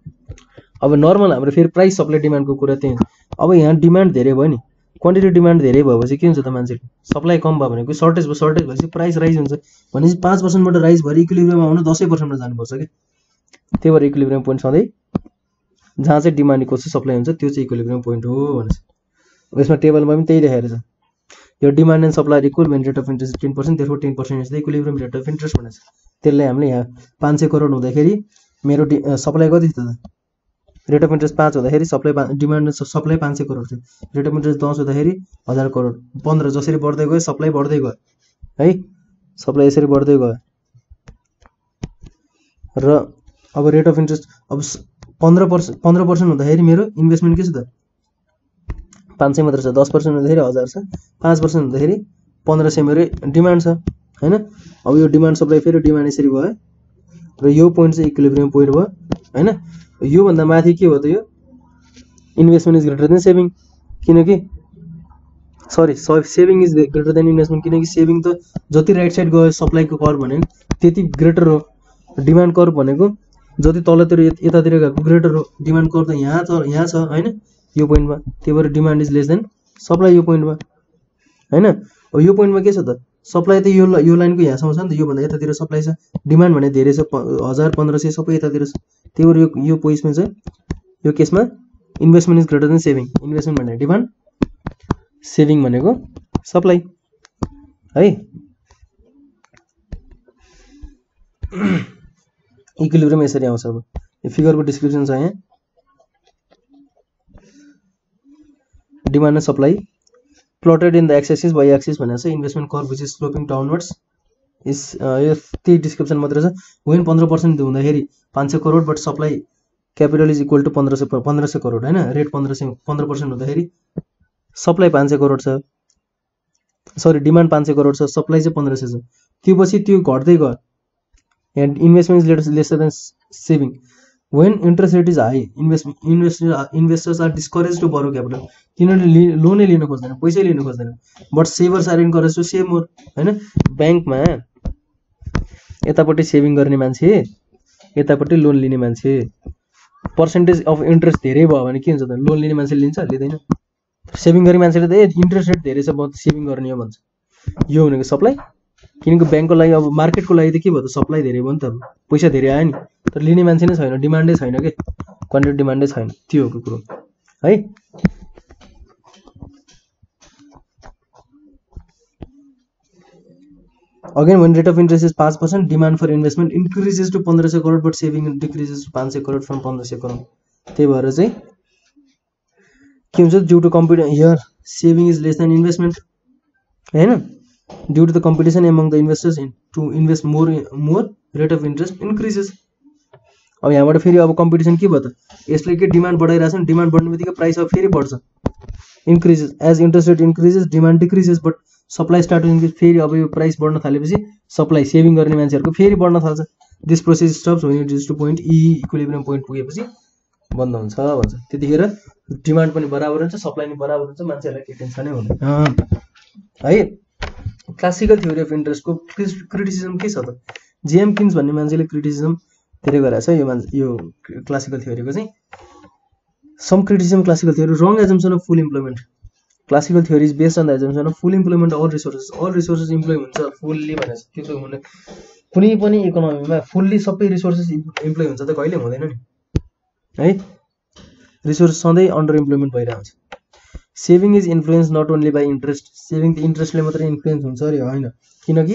अब नर्मल हाम्रो फेरि प्राइस सप्लाई डिमान्डको कुरा त्यही हो। अब यहाँ डिमान्ड धेरै भयो नि, क्वान्टिटी डिमान्ड धेरै भएपछि के हुन्छ त? मान्छेले सप्लाई कम भयो भनेको सर्टेज भयो, सर्टेज भएपछि प्राइस राइज हुन्छ भनेपछि पाँच पर्सेन्टबाट राइज भएर इक्विलिब्रियममा आउनु दसै पर्सेन्टमा जानुपर्छ क्या। त्यही भएर इक्विलिब्रियम पोइन्ट सधैँ जहाँ चाहिँ डिमान्ड इक्वल टु सप्लाई हुन्छ त्यो चाहिँ इक्विलिब्रियम पोइन्ट हो भनेर। अब यसमा टेबलमा पनि त्यही देखाएको छ, यो demand and supply equal when rate of interest ten percent therefore ten percent is the equilibrium rate of interest भनेको छ। त्यसलाई हामीले यहाँ पाँच सय करोड हुँदाखेरि मेरो डि सप्लाई कति थियो त? रेट अफ इन्ट्रेस्ट पाँच हुँदाखेरि सप्लाई डिमान्ड सप्लाई पाँच सय करोड थियो। रेट अफ इन्ट्रेस्ट दस हुँदाखेरि हजार करोड, पन्ध्र जसरी बढ्दै गयो सप्लाई बढ्दै गयो है, सप्लाई यसरी बढ्दै गयो र अब रेट अफ इन्ट्रेस्ट अब पन्ध्र पर्सेन्ट पन्ध्र पर्सेन्ट हुँदाखेरि मेरो इन्भेस्टमेन्ट के छ त पाँच सय मात्र छ, दस पर्सेन्ट हुँदाखेरि हजार छ, पाँच पर्सेन्ट हुँदाखेरि पन्ध्र सय मेरो डिमान्ड छ होइन। अब यो डिमान्ड सप्लाई फेरि डिमान्ड यसरी भयो र यो पोइन्ट चाहिँ इक्विलिब्रियम पोइन्ट भयो होइन। योभन्दा माथि के हो त यो investment is greater than saving, किनकि sorry saving is greater than investment, किनकि सेभिङ त जति राइट साइड गयो सप्लाईको कर्भ भनेको त्यति ग्रेटर हो, डिमान्ड कर्भ भनेको जति तलतिर यतातिर गएको ग्रेटर हो, डिमान्ड कर्भ त यहाँ छ यहाँ छ होइन यो पोइन्टमा, त्यही भएर demand is less than supply यो पोइन्टमा होइन। अब यो पोइन्टमा के छ त सप्लाई त यो यो लाइनको यहाँसम्म छ नि त, योभन्दा यतातिर सप्लाई छ, डिमान्ड भने धेरै छ हजार पन्ध्र सय सबै यतातिर छ, त्यही भएर यो यो पोइन्टमा चाहिँ यो केसमा investment is greater than saving, investment भनेको डिमान्ड, सेभिङ भनेको सप्लाई है। इक्विलिब्रियम यसरी आउँछ। अब यो फिगरको डिस्क्रिप्सन छ यहाँ, demand and supply plotted in the X axis Y axis भनेर चाहिँ investment curve which is sloping downwards is यो त्यही डिस्क्रिप्सन मात्र छ। वेन पन्ध्र पर्सेन्ट हुँदाखेरि पाँच सय crore but supply capital is equal to पन्ध्र सय पन्ध्र सय करोड होइन, रेट पन्ध्र सय पन्ध्र पर्सेन्ट हुँदाखेरि सप्लाई पाँच सय करोड छ, सरी डिमान्ड पाँच सय करोड छ, सप्लाई चाहिँ पन्ध्र सय छ, त्यो पछि त्यो घट्दै गयो and investment is lesser than saving. When interest rate is high investment investor investors are discourage to borrow capital, तिनीहरूले लोनै लिन खोज्दैन, पैसै लिन खोज्दैन, but savers are encourage to save more होइन। ब्याङ्कमा यतापट्टि सेभिङ गर्ने मान्छे यतापट्टि लोन लिने मान्छे, पर्सेन्टेज अफ इन्ट्रेस्ट धेरै भयो भने के हुन्छ त लोन लिने मान्छेले लिन्छ लिँदैन, सेभिङ गर्ने मान्छेले त ए इन्ट्रेस्ट रेट धेरै छ म सेभिङ गर्ने हो भन्छ। यो भनेको सप्लाई, किनकि ब्याङ्कको लागि अब मार्केटको लागि त के भयो त सप्लाई धेरै भयो नि त, अब पैसा धेरै आयो नि, तर लिने मान्छे नै छैन, डिमान्डै छैन के, क्वान्टिटी डिमान्डै छैन, त्यो हो कुरो है। Again when rate of interest is पाँच percent demand for investment increases to पन्ध्र सय crore but saving decreases to पाँच सय करोड फ्रम पन्ध्र सय करोड, त्यही भएर चाहिँ के हुन्छ due to compete here saving is less than investment होइन, due to the competition among the investors to invest more more rate of interest increases. अब यहाँबाट फेरि अब कम्पिटिसन के भयो त यसले के डिमान्ड बढाइरहेछ नि, डिमान्ड बढ्ने बित्तिकै प्राइस अब फेरि बढ्छ increases, as interest rate increases demand decreases but supply start increase, फेरि अब यो प्राइस बढ्न थालेपछि सप्लाई सेभिङ गर्ने मान्छेहरूको फेरि बढ्न थाल्छ, this process stops when it is to point E equilibrium point पुगेपछि बन्द हुन्छ भन्छ, त्यतिखेर डिमान्ड पनि बराबर हुन्छ सप्लाई पनि बराबर हुन्छ, मान्छेहरूलाई केही टेन्सनै हुँदैन है। क्लासिकल थ्योरी अफ इन्ट्रेस्टको क्रिटिसिजम के छ त, जेएम किन्स भन्ने मान्छेले क्रिटिसिजम धेरै गरेको छ यो मान्छे यो क्लासिकल थ्योरीको चाहिँ। Some criticism classical theory wrong assumption of full employment, classical theory is based on the assumption of full employment all resources, all resources employ हुन्छ फुल्ली भनेर त्यो चाहिँ हुने कुनै पनि इकोनोमीमा फुल्ली सबै रिसोर्सेस इम्प्लोइ हुन्छ त कहिले हुँदैन नि है, रिसोर्स सधैँ अन्डर इम्प्लोइमेन्ट भइरहेको हुन्छ। Saving is influence not only by interest, saving त इन्ट्रेस्टले मात्रै इन्फ्लुएन्स हुन्छ अरे होइन, किनकि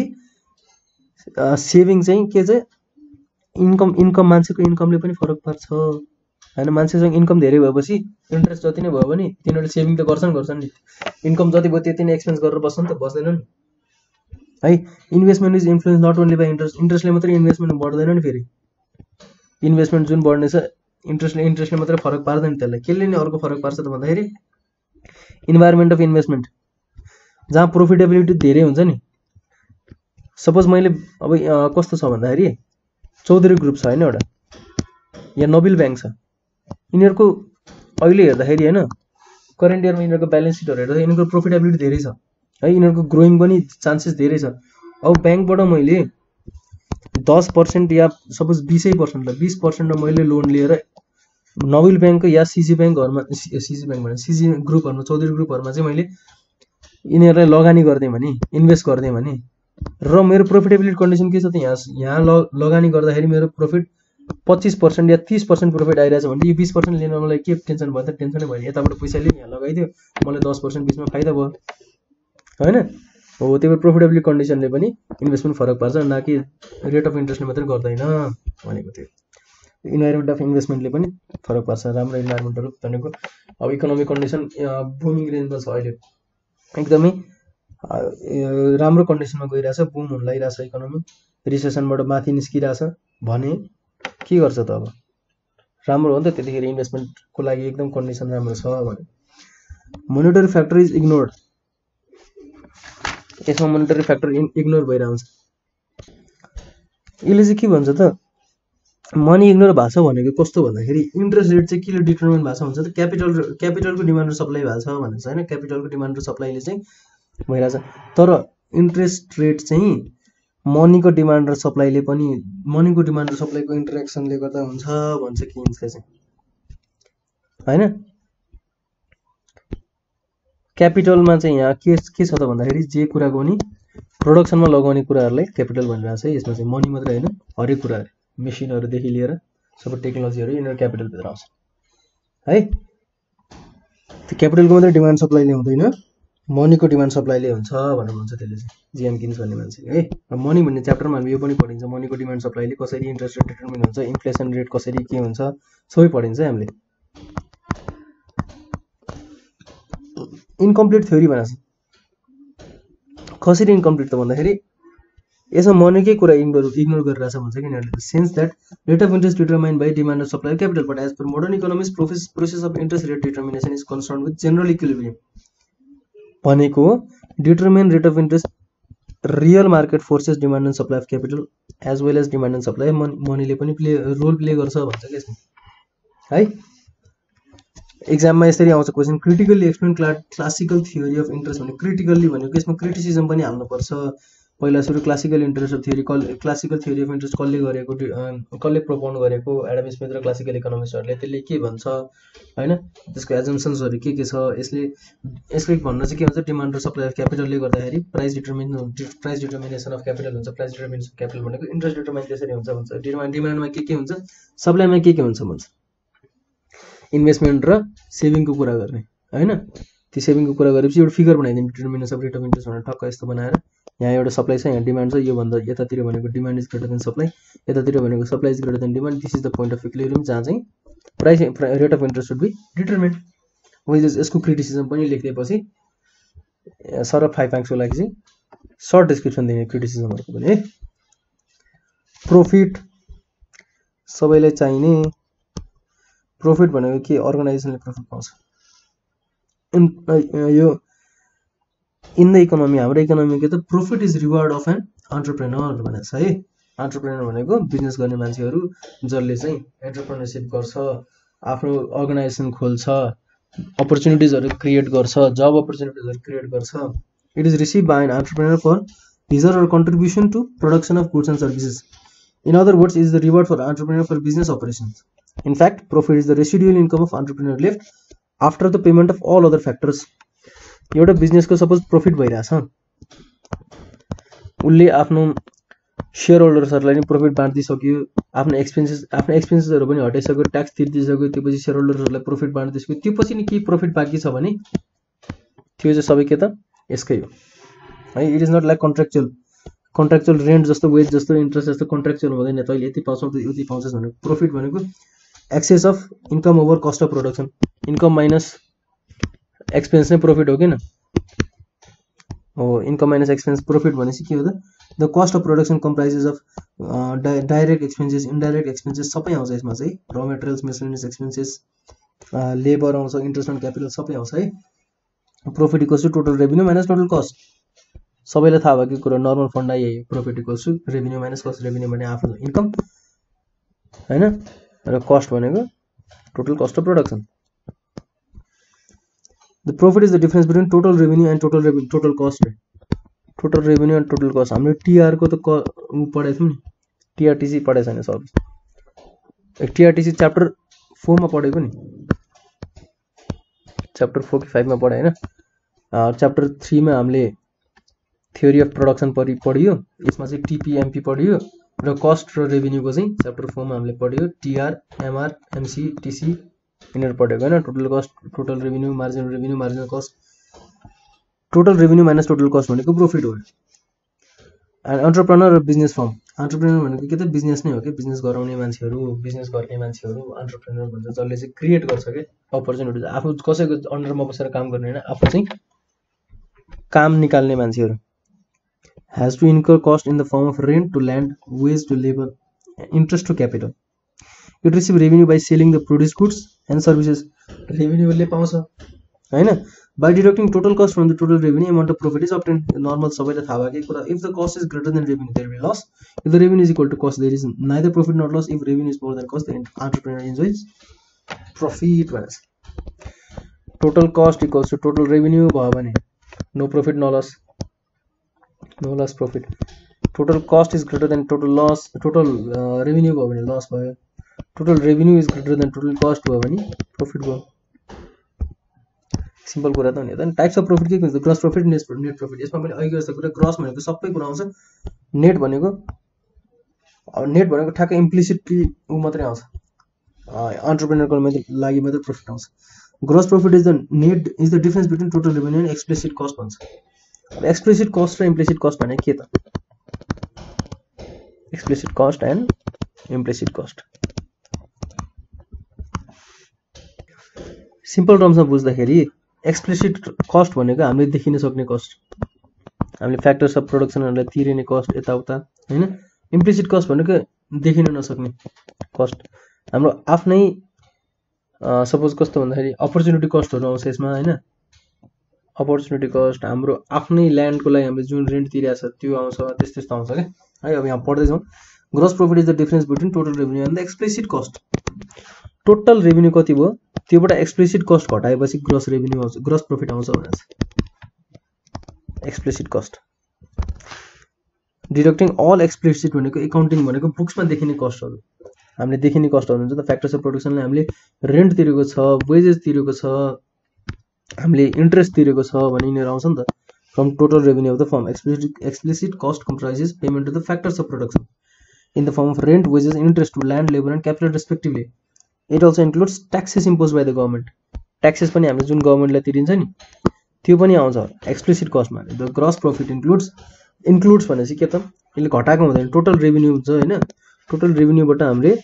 सेभिङ चाहिँ के चाहिँ इन्कम इन्कम मान्छेको इन्कमले पनि फरक पार्छ होइन, मान्छेसँग इन्कम धेरै भएपछि इन्ट्रेस्ट जति नै भयो भने तिनीहरूले सेभिङ त गर्छन् गर्छन् नि, इन्कम जति भयो त्यति नै एक्सपेन्स गरेर बस्छ नि त, बस्दैन नि है। Investment is influence not only by interest, इन्ट्रेस्टले मात्रै इन्भेस्टमेन्ट बढ्दैन नि, फेरि इन्भेस्टमेन्ट जुन बढ्ने छ इन्ट्रेस्टले इन्ट्रेस्टले मात्रै फरक पार्दैन, त्यसलाई केले नै अर्को फरक पार्छ त भन्दाखेरि इन्भाइरोमेन्ट अफ इन्भेस्टमेन्ट, जहाँ प्रोफिटेबिलिटी धेरै हुन्छ नि। सपोज मैले अब कस्तो छ भन्दाखेरि चौधरी ग्रुप छ होइन एउटा, या नोबेल ब्याङ्क छ, यिनीहरूको अहिले हेर्दाखेरि होइन करेन्ट इयरमा यिनीहरूको ब्यालेन्स सिटहरू हेर्दा यिनीहरूको प्रोफिटेबिलिटी धेरै छ है, यिनीहरूको ग्रोइङ पनि चान्सेस धेरै छ। अब ब्याङ्कबाट मैले दस पर्सेन्ट या सपोज बिसै पर्सेन्ट ल बिस पर्सेन्ट मैले लोन लिएर नोबेल ब्याङ्कको या सिजी ब्याङ्कहरूमा सिजी ब्याङ्क भने सिजी ग्रुपहरूमा चौधरी ग्रुपहरूमा चाहिँ मैले यिनीहरूलाई लगानी गरिदिएँ भने इन्भेस्ट गरिदिएँ भने र मेरो प्रोफिटेबिलिटी कन्डिसन के छ त यहाँ यहाँ ल लगानी गर्दाखेरि मेरो प्रॉफिट पच्चीस पर्सेंट या तीस पर्सेंट प्रॉफिट आइरहेछ भने यो बीस पर्सेंट लिन मलाई के टेन्सन भयो त टेन्सनै भयो यताबाट पैसा लियो यहाँ लगाइदियो मलाई दस पर्सेंट बीचमा फाइदा भयो हैन हो त्यही प्रोफिटेबिलिटी कन्डिसनले पनि इन्भेस्टमेन्ट फरक पार्छ न कि रेट अफ इन्ट्रेस्टले मात्रै गर्दैन भनेको थियो इन्भाइरोमेन्ट अफ इन्भेस्टमेन्टले पनि फरक पार्छ राम्रो इन्भाइरोमेन्टहरु भनेको अब इकोनोमिक कन्डिसन बुमिङ रेन्जमा छ अहिले एकदमै राम्रो कन्डिसनमा गइरहेछ बुम हुन लागिरहेछ इकोनोमी रिसेसनबाट माथि निस्किरहेछ भने के गर्छ त अब राम्रो हो नि त त्यतिखेर इन्भेस्टमेन्टको लागि एकदम कन्डिसन राम्रो छ भने मोनिटरी फ्याक्टर इज इग्नोर्ड यसमा मोनिटरी फ्याक्टर इग्नोर भइरहेको हुन्छ यसले चाहिँ के भन्छ त मनी इग्नोर भएको छ भनेको कस्तो भन्दाखेरि इन्ट्रेस्ट रेट चाहिँ केले डिटर्मिन भएको छ भन्छ त क्यापिटल क्यापिटलको डिमान्ड र सप्लाई भएको छ भनेको छ हैन क्यापिटलको डिमान्ड र सप्लाईले चाहिँ भइरहेछ तर इन्ट्रेस्ट रेट चाहिँ मनीको डिमान्ड र सप्लाईले पनि मनीको डिमान्ड र सप्लाईको इन्टरेक्सनले गर्दा हुन्छ भन्छ किन्सले चाहिँ हैन क्यापिटलमा चाहिँ यहाँ के के छ त भन्दाखेरि जे कुराको नि प्रोडक्सनमा लगाउने कुराहरुलाई क्यापिटल भनिरहेछ है यसमा चाहिँ मनी मात्र हैन हरेक कुराहरु मेसिनहरु देखि लिएर सबै टेक्नोलोजीहरु यिनीहरु क्यापिटल भित्र आउँछ है त्यो क्यापिटलको मात्र डिमान्ड सप्लाईले हुँदैन मनीको डिमान्ड सप्लाईले हुन्छ भनेर भन्छ त्यसले चाहिँ जेएम किन्स भन्ने मान्छेले है र मनी भन्ने च्याप्टरमा हामी यो पनि पढिन्छ मनीको डिमान्ड सप्लाईले कसरी इन्ट्रेस्ट रेट डिटर्मिन हुन्छ इन्फ्लेसन रेट कसरी के हुन्छ सबै पढिन्छ हामीले इन्कम्प्लिट थ्योरी भनेछ कसरी इन्कम्प्लिट त भन्दाखेरि यसमा मनीकै कुरा इग्नोर इग्नोर गरिरहेछ भन्छ कि यिनीहरुले since that rate of interest determined by demand of supply capital but as per modern economics process process of interest rate determination is concerned with general equilibrium भनेको determine rate of interest real market forces demand and supply of capital as well as demand and supply मनीले पनि प्ले रोल प्ले गर्छ भन्छ के यसमा है एक्जाममा यसरी आउँछ question critically explain classical theory of interest भने क्रिटिकली भनेको यसमा क्रिटिसिजम पनि हाल्नु पर्छ पहिला सुरु classical interest of theory classical theory of interest कसले गरेको कसले प्रोपोज गरेको एडम स्मिथ र क्लासिकल इकोनोमिस्टहरुले त्यसले के भन्छ हैन त्यसको एजम्पसन्सहरु के के छ यसले यसले भन्न चाहिँ के भन्छ डिमान्ड र सप्लाई अफ क्यापिटलले गर्दाखेरि price determine price determination of capital हुन्छ प्राइस डिटर्मिनेसन अफ क्यापिटल भनेको इन्ट्रेस्ट डिटरमाइन त्यसरी हुन्छ भन्छ डिमान्ड डिमान्डमा के के हुन्छ सप्लाईमा के के हुन्छ भन्छ इन्भेस्टमेन्ट र सेभिङको कुरा गर्ने हैन त्यो सेभिङको कुरा गरेपछि एउटा फिगर बनाइदिनु determination of rate of interest भनेर ठक्क यस्तो बनाएर यहाँ एउटा सप्लाई छ यहाँ डिमान्ड छ यो भन्दा यतातिर भनेको demand is greater than supply यतातिर भनेको supply is greater than demand this is the point of equilibrium जहाँ चाहिँ price rate of interest should be determined हो यसको क्रिटिसिजम पनि लेख्दैपछि सरब फाइभ मार्क्सको लागि चाहिँ सर्ट डिस्क्रिप्सन दिने क्रिटिसिजमहरुको पनि है प्रॉफिट सबैलाई चाहिने प्रॉफिट भनेको के अर्गनाइजेसनले प्रॉफिट पाउँछ यो इन द इकोनोमी हाम्रो इकोनोमी के त profit is reward of an entrepreneur भनेको छ है एन्टरप्रेन्योर भनेको बिजनेस गर्ने मान्छेहरु जसले चाहिँ एन्टरप्रेन्योरशिप गर्छ आफ्नो अर्गनाइजेसन खोल्छ अपर्चुनिटिजहरु क्रिएट गर्छ जब अपर्चुनिटिजहरु क्रिएट गर्छ it is received by an entrepreneur for his or her contribution to production of goods and services in other words is the reward for entrepreneur for business operations in fact profit is the residual income of entrepreneur left after the payment of all other factors एउटा बिजनेसको सपोज प्रॉफिट भइराछ उले आफ्नो शेयर होल्डर्सहरुलाई नि प्रॉफिट बाँड्दिसक्यो आफ्नो एक्सपेन्सेस आफ्नो एक्सपेन्सेसहरु पनि हटाइसक्यो ट्याक्स तिर्दिसक्यो त्यसपछि शेयर होल्डर्सहरुलाई प्रॉफिट बाँड्दिसक्यो त्यसपछि नि के प्रॉफिट बाँकी छ भने त्यो चाहिँ सबै के त यसकै हो है it is not like contractual contractual rent जस्तो वेज जस्तो इन्ट्रेस्ट जस्तो कन्ट्र्याक्चुअल हुँदैन तैले यति पाउँछौ त यति पाउँछस् भने प्रॉफिट भनेको excess of income over cost of production income minus expense नै प्रॉफिट हो किन हो इन्कम माइनस एक्सपेन्स प्रॉफिट भनेपछि के हो त the cost of production comprises of direct expenses indirect expenses सबै आउँछ यसमा चाहिँ र मटेरियल्स मिसलेनियस एक्सपेन्सेस लेबर आउँछ इन्ट्रेस्ट अन क्यापिटल सबै आउँछ है profit equals to total revenue minus total cost सबैलाई थाहा भएको कुरा नर्मल फन्डा यही profit equals to revenue minus cost revenue भने आफ्नो इन्कम हैन र कस्ट भनेको total cost of production The profit is the difference between total revenue and total revenue total cost. Total revenue and total cost. हमने T R को तो पढ़े थे नहीं T R T C पढ़े थे ना सब एक T R T C chapter four में पढ़े को नहीं chapter four की five में पढ़े है ना chapter three में हमने theory of production पढ़ी पढ़ियो इसमें से T P M P पढ़ियो र cost र revenue को चाहिँ chapter four में हमने पढ़ियो T R M R M C T C इनर पढेको हैन total cost total revenue marginal revenue marginal cost total revenue minus total cost भनेको प्रॉफिट हो एन्ड एन्टरप्रेन्योर र बिजनेस फर्म एन्टरप्रेन्योर भनेको के त बिजनेस नै हो के बिजनेस गराउने मान्छेहरु बिजनेस गर्ने मान्छेहरु एन्टरप्रेन्योर भन्छ जसले चाहिँ क्रिएट गर्छ के अपर्चुनिटी आफू कसैको अन्डरमा बसेर काम गर्ने हैन आफू चाहिँ काम निकाल्ने मान्छेहरु has to incur cost in the form of rent to land wage to labour interest to capital it receive revenue by selling the produce goods and services, रेभेन्यूले पाउँछ हैन। By deducting total cost from the total revenue amount of profit is obtained, normal सबैले थाहा भएकै कुरा। If the cost is greater than revenue there will loss, if the revenue is equal to cost there is neither profit not loss, if revenue is more than cost then entrepreneur enjoys profit भनेछ। Total cost equals to total revenue भयो भने no profit no loss, no loss profit. Total cost is greater than total loss, total revenue भयो भने लस भयो, total revenue is greater than total cost भयो भने प्रॉफिट भयो। सिम्पल कुरा त हो नि। टाइप्स अफ प्रॉफिट के हुन्छ? Gross profit, net net profit. यसमा पनि अघि जस्तो कुरा ग्रस भनेको सबै कुरा आउँछ, नेट भनेको नेट भनेको ठ्याक्क इम्प्लिसिटली उ मात्रै आउँछ, एन्टरप्रेन्योरको लागि मात्रै प्रॉफिट आउँछ। Gross profit is the net is the difference between total revenue and explicit cost भन्छ। अब एक्सप्लिसिट कस्ट र इम्प्लिसिट कस्ट भने के त? Explicit cost and implicit cost simple टर्म्समा बुझ्दाखेरि एक्सप्लिसिट कस्ट भनेको हामीले देखिन सक्ने कस्ट, हामीले फ्याक्टर्स अफ प्रोडक्सनहरूलाई तिरिने कस्ट यताउता हैन। इम्प्लिसिट कस्ट भनेको देखिन नसक्ने कस्ट, हाम्रो आफ्नै सपोज कस्तो भन्दाखेरि अपर्च्युनिटी कस्टहरू आउँछ यसमा हैन। अपर्च्युनिटी कस्ट हाम्रो आफ्नै ल्यान्डको लागि हामीले जुन रेन्ट तिरेको छ त्यो आउँछ, त्यस्तो त्यस्तो आउँछ क्या है। अब यहाँ पढ्दैछौँ। Gross profit is the difference between total revenue and the explicit cost. Total revenue कति भयो त्योबाट एक्सप्लिसिट कस्ट घटाएपछि ग्रस रेभेन्यू आउँछ, ग्रस प्रॉफिट आउँछ भनेर explicit cost. Deducting all explicit भनेको एकाउन्टिङ भनेको बुक्समा देखिने कस्टहरू, हामीले देखिने कस्टहरू हुन्छ त। फ्याक्टर्स अफ प्रोडक्सनले हामीले रेन्ट तिरेको छ, वेजेस तिरेको छ, हामीले इन्ट्रेस्ट तिरेको छ भने यिनीहरू आउँछ नि त। From total revenue of the firm explicit explicit cost comprises payment to the factors of production in the form of rent, wages, interest to land, labour and capital respectively. It also includes taxes impose by the government, taxes पनि हामीले जुन गभर्मेन्टलाई तिरिन्छ नि त्यो पनि आउँछ एक्सप्लिसिट कस्टमा। The gross profit includes, includes भनेपछि के त? यसले घटाएको हुँदैन, टोटल रेभेन्यू हुन्छ हैन। टोटल रेभेन्यूबाट हामीले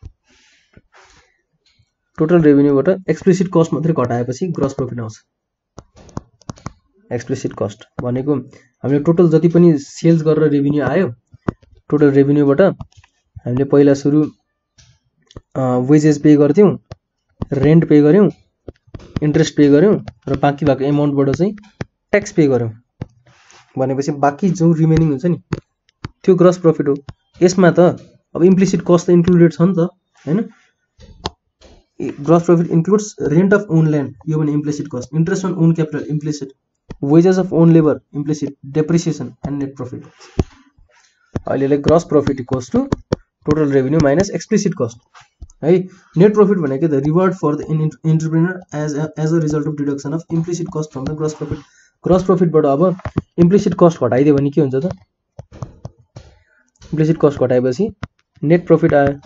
टोटल रेभेन्यूबाट एक्सप्लिसिट कस्ट मात्रै घटाएपछि ग्रस प्रॉफिट आउँछ। एक्सप्लिसिट कस्ट भनेको हामीले टोटल जति पनि सेल्स गरेर रेभेन्यू आयो, टोटल रेभेन्यूबाट हामीले पहिला सुरु वेजेस पे गर्थ्यौँ, रेन्ट पे गऱ्यौँ, इन्ट्रेस्ट पे गऱ्यौँ र बाँकी भएको एमाउन्टबाट चाहिँ ट्याक्स पे गऱ्यौँ भनेपछि बाँकी जो रिमेनिङ हुन्छ नि त्यो ग्रस प्रॉफिट हो। यसमा त अब इम्प्लिसिट कस्ट त इन्क्लुडेड छ नि त हैन। Gross profit includes rent of own land, यो भने implicit cost, interest on own capital implicit, wages of own labour implicit, depreciation and net profit. अहिले gross profit equals to total revenue minus explicit cost है। नेट प्रॉफिट भनेको the reward for the entrepreneur as as a result of deduction of implicit cost from the gross profit. Gross प्रॉफिटबाट अब इम्प्लिसिट कस्ट घटाइदियो भने के हुन्छ त? इम्प्लिसिट कस्ट घटाएपछि नेट प्रॉफिट आयो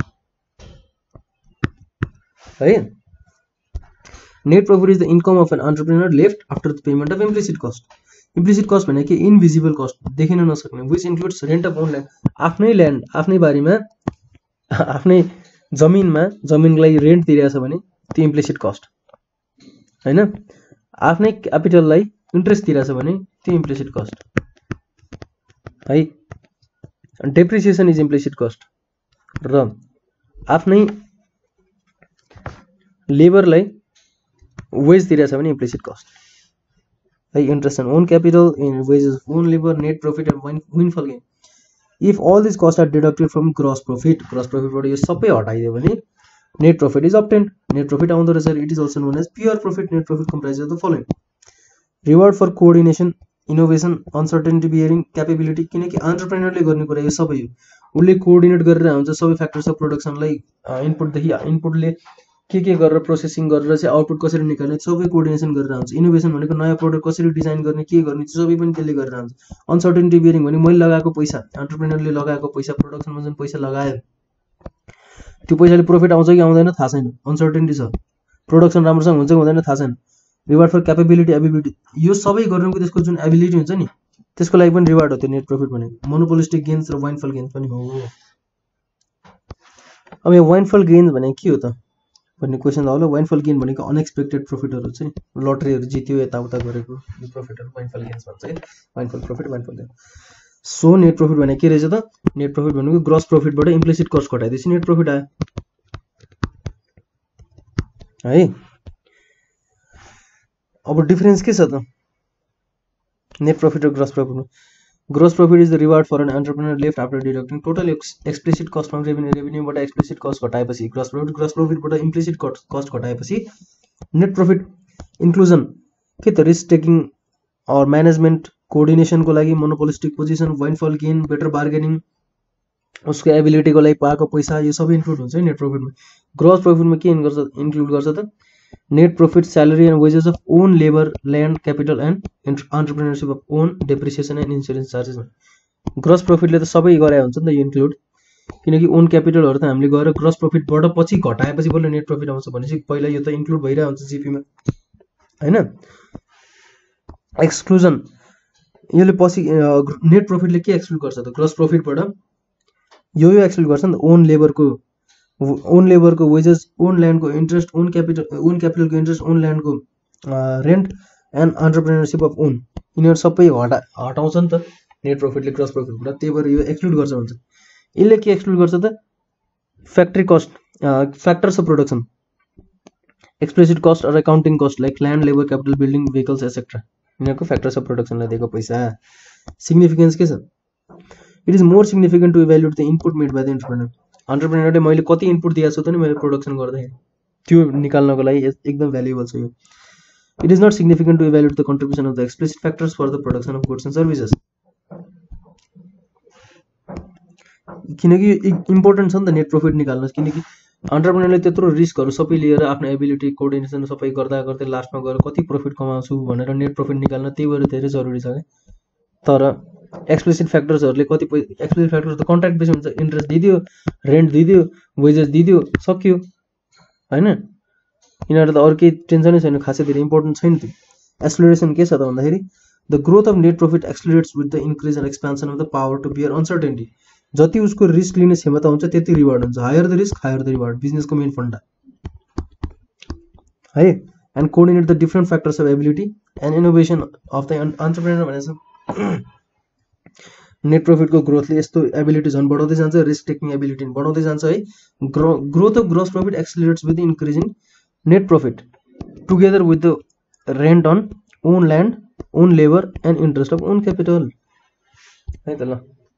है। Net profit is the income of an entrepreneur left after the payment of implicit cost. Implicit cost भनेको इनभिजिबल कस्ट, देखिन नसक्ने, which includes rent of own land, आफ्नै ल्यान्ड, आफ्नै बारीमा, आफ्नै जमिनमा जमिनको लागि रेन्ट तिरेको छ भने त्यो इम्प्लिसिट कस्ट हैन। आफ्नै क्यापिटललाई इन्ट्रेस्ट तिरेको छ भने त्यो इम्प्लिसिट कस्ट है। डेप्रिसिएसन इज इम्प्लिसिट कस्ट र आफ्नै लेबरलाई वेज तिरेको छ भने इम्प्लिसिट कस्ट है। Interest on own capital, wages of own labour, net profit and windfall gain. If all this cost are deducted from gross profit, gross profit यो सबै हटाइदियो भने net profit is obtained, net profit आउँदो रहेछ। It is also known as pure profit. Net profit comprises of the following: reward for coordination, innovation, uncertainty bearing, capability. किनकि एन्टरप्रेन्योरले गर्ने कुरा यो सबै हो, उसले कोअर्डिनेट गरेर हुन्छ सबै फ्याक्टर्स अफ प्रोडक्सनलाई, इनपुटदेखि इनपुटले के के गरेर प्रोसेसिङ गरेर चाहिँ आउटपुट कसरी निकाल्ने सबै कोअर्डिनेसन गरेर आउँछ। इनोभेसन भनेको नयाँ प्रोडक्ट कसरी डिजाइन गर्ने, के गर्ने, त्यो सबै पनि त्यसले गरेर आउँछ। अनसर्टेनिटी बियरिङ भने मैले लगाएको पैसा, एन्टरप्रेन्योरले लगाएको पैसा, प्रोडक्सनमा जुन पैसा लगायो त्यो पैसाले प्रॉफिट आउँछ कि आउँदैन थाहा छैन, अनसर्टेनिटी छ। प्रोडक्सन राम्रोसँग हुन्छ कि हुँदैन थाहा छैन। रिवार्ड फर क्यापेबिलिटी, एबिलिटी, यो सबै गर्नुको त्यसको जुन एबिलिटी हुन्छ नि त्यसको लागि पनि रिवार्ड हो त्यो नेट प्रॉफिट भनेको। मोनोपोलिस्टिक गेन्स र वाइनफल गेन्स पनि हो। अब यो वाइनफल गेन्स भनेको के हो त भन्ने क्वेसन आउला। वाइनफल गेन भनेको अनएक्सपेक्टेड प्रॉफिटहरु चाहिँ, लटरीहरु जित्यो यताउता गरेको यो प्रॉफिटहरु वाइनफल गेन्स भन्छ है। Windfall profit, windfall gain. So net profit भनेको के रहेछ त? नेट प्रॉफिट भनेको ग्रस प्रॉफिटबाट इम्प्लिसिट कस्ट घटाइदिएपछि नेट प्रॉफिट आयो। है। अब डिफरेन्स के छ त नेट प्रॉफिट र ग्रॉस प्रॉफिट में? Gross profit is the reward for an entrepreneur left after deducting total explicit cost from revenue रेवेन्यूबाट एक्सप्लिसिट कस्ट घटाएपछि ग्रॉस प्रॉफिट ग्रॉस प्रॉफिटबाट इम्प्लिसिट कस्ट घटाएपछि नेट प्रॉफिट इन्क्लुजन के त रिस्क टेकिङ और मैनेजमेंट कोअर्डिनेशन को लागि monopolistic position windfall gain better bargaining उसको एबिलिटी को लागि पाएको पैसा यो सबै इन्क्लुड हुन्छ नेट प्रॉफिट में। ग्रॉस प्रॉफिट में के इन्क्लुड गर्छ त net profit salary and wages of own labour land capital and entrepreneurship of own depreciation and insurance charges में। ग्रॉस प्रॉफिटले त सबै गरे हुन्छ नि त यो इन्क्लुड, किनकि ओन क्यापिटलहरु त हामीले गएर ग्रॉस प्रॉफिटबाट पछि घटाएपछि बल्ल नेट प्रॉफिट आउँछ भनेपछि पहिला यो त इन्क्लुड भइरा हुन्छ जीपी मा हैन। एक्सक्लुजन यसले पछि नेट प्रॉफिटले के एक्सक्लुड गर्छ त ग्रॉस प्रॉफिटबाट यो यो एक्सक्लुड गर्छ नि ओन लेबर को ओन लेबर को वेजेस ओन लैंड को interest own capital own capital को इंट्रेस्ट ओन लैंड को rent and entrepreneurship of own यिनीहरु सबै हटा हटाउँछ नि त नेट प्रॉफिटले ग्रॉस प्रॉफिटबाट, त्यही भएर यो एक्सक्लुड गर्छ भन्छ। यसले के एक्सक्लुड गर्छ त factory cost factors of production explicit cost और accounting cost like land labour capital building vehicles etcetera यिनीहरुको फ्याक्टर्स अफ प्रोडक्सनलाई दिएको पैसा। सिग्निफिकेन्स के छ? It is more significant to evaluate the input made by the entrepreneur. एन्टरप्रेन्योरले मैले कति इनपुट दिएको छु त नि मैले प्रोडक्सन गर्दाखेरि त्यो निकाल्नको लागि एकदम भ्यालुएबल छ यो। It is not significant to evaluate the contribution of the explicit factors for the production of goods and services, किनकि इम्पोर्टेन्ट छ नि त नेट प्रॉफिट निकाल्न, किनकि एन्टरप्रेन्योरले त्यत्रो रिस्कहरु सबै लिएर आफ्नो एबिलिटी कोअर्डिनेसन सबै गर्दा गर्दै लास्टमा गएर कति प्रॉफिट कमाउँछु भनेर नेट प्रॉफिट निकाल्न त्यही भएर धेरै जरुरी छ के। तर एक्सप्लिसिट फ्याक्टर्सहरुले कति एक्सप्लिसिट फ्याक्टर्स त कन्ट्र्याक्ट बेस हुन्छ, इन्ट्रेस्ट दिदियो रेन्ट दिदियो वेजेस दिदियो सक्यो हैन। यिनीहरु त अरु केही टेन्सनै छैन, खासै धेरै इम्पोर्टेन्ट छैन त्यो। एक्सलरेसन के छ त भन्दाखेरि the growth of net profit accelerates with the increase and expansion of the power to bear uncertainty. जति उसको रिस्क लिने क्षमता हुन्छ त्यति रिवार्ड हुन्छ, higher the risk higher the reward, बिजनेसको मेन फन्डा है। And coordinate the different factors of ability and innovation of the entrepreneur भनेछ। नेट प्रॉफिट को ग्रोथले यस्तो एबिलिटी झन् बढाउँदै जान्छ, रिस्क टेकिङ एबिलिटी बढाउँदै जान्छ है। Grow growth of gross profit accelerates with increasing net profit together with the rent on own land own labour and interest of own capital है त। ल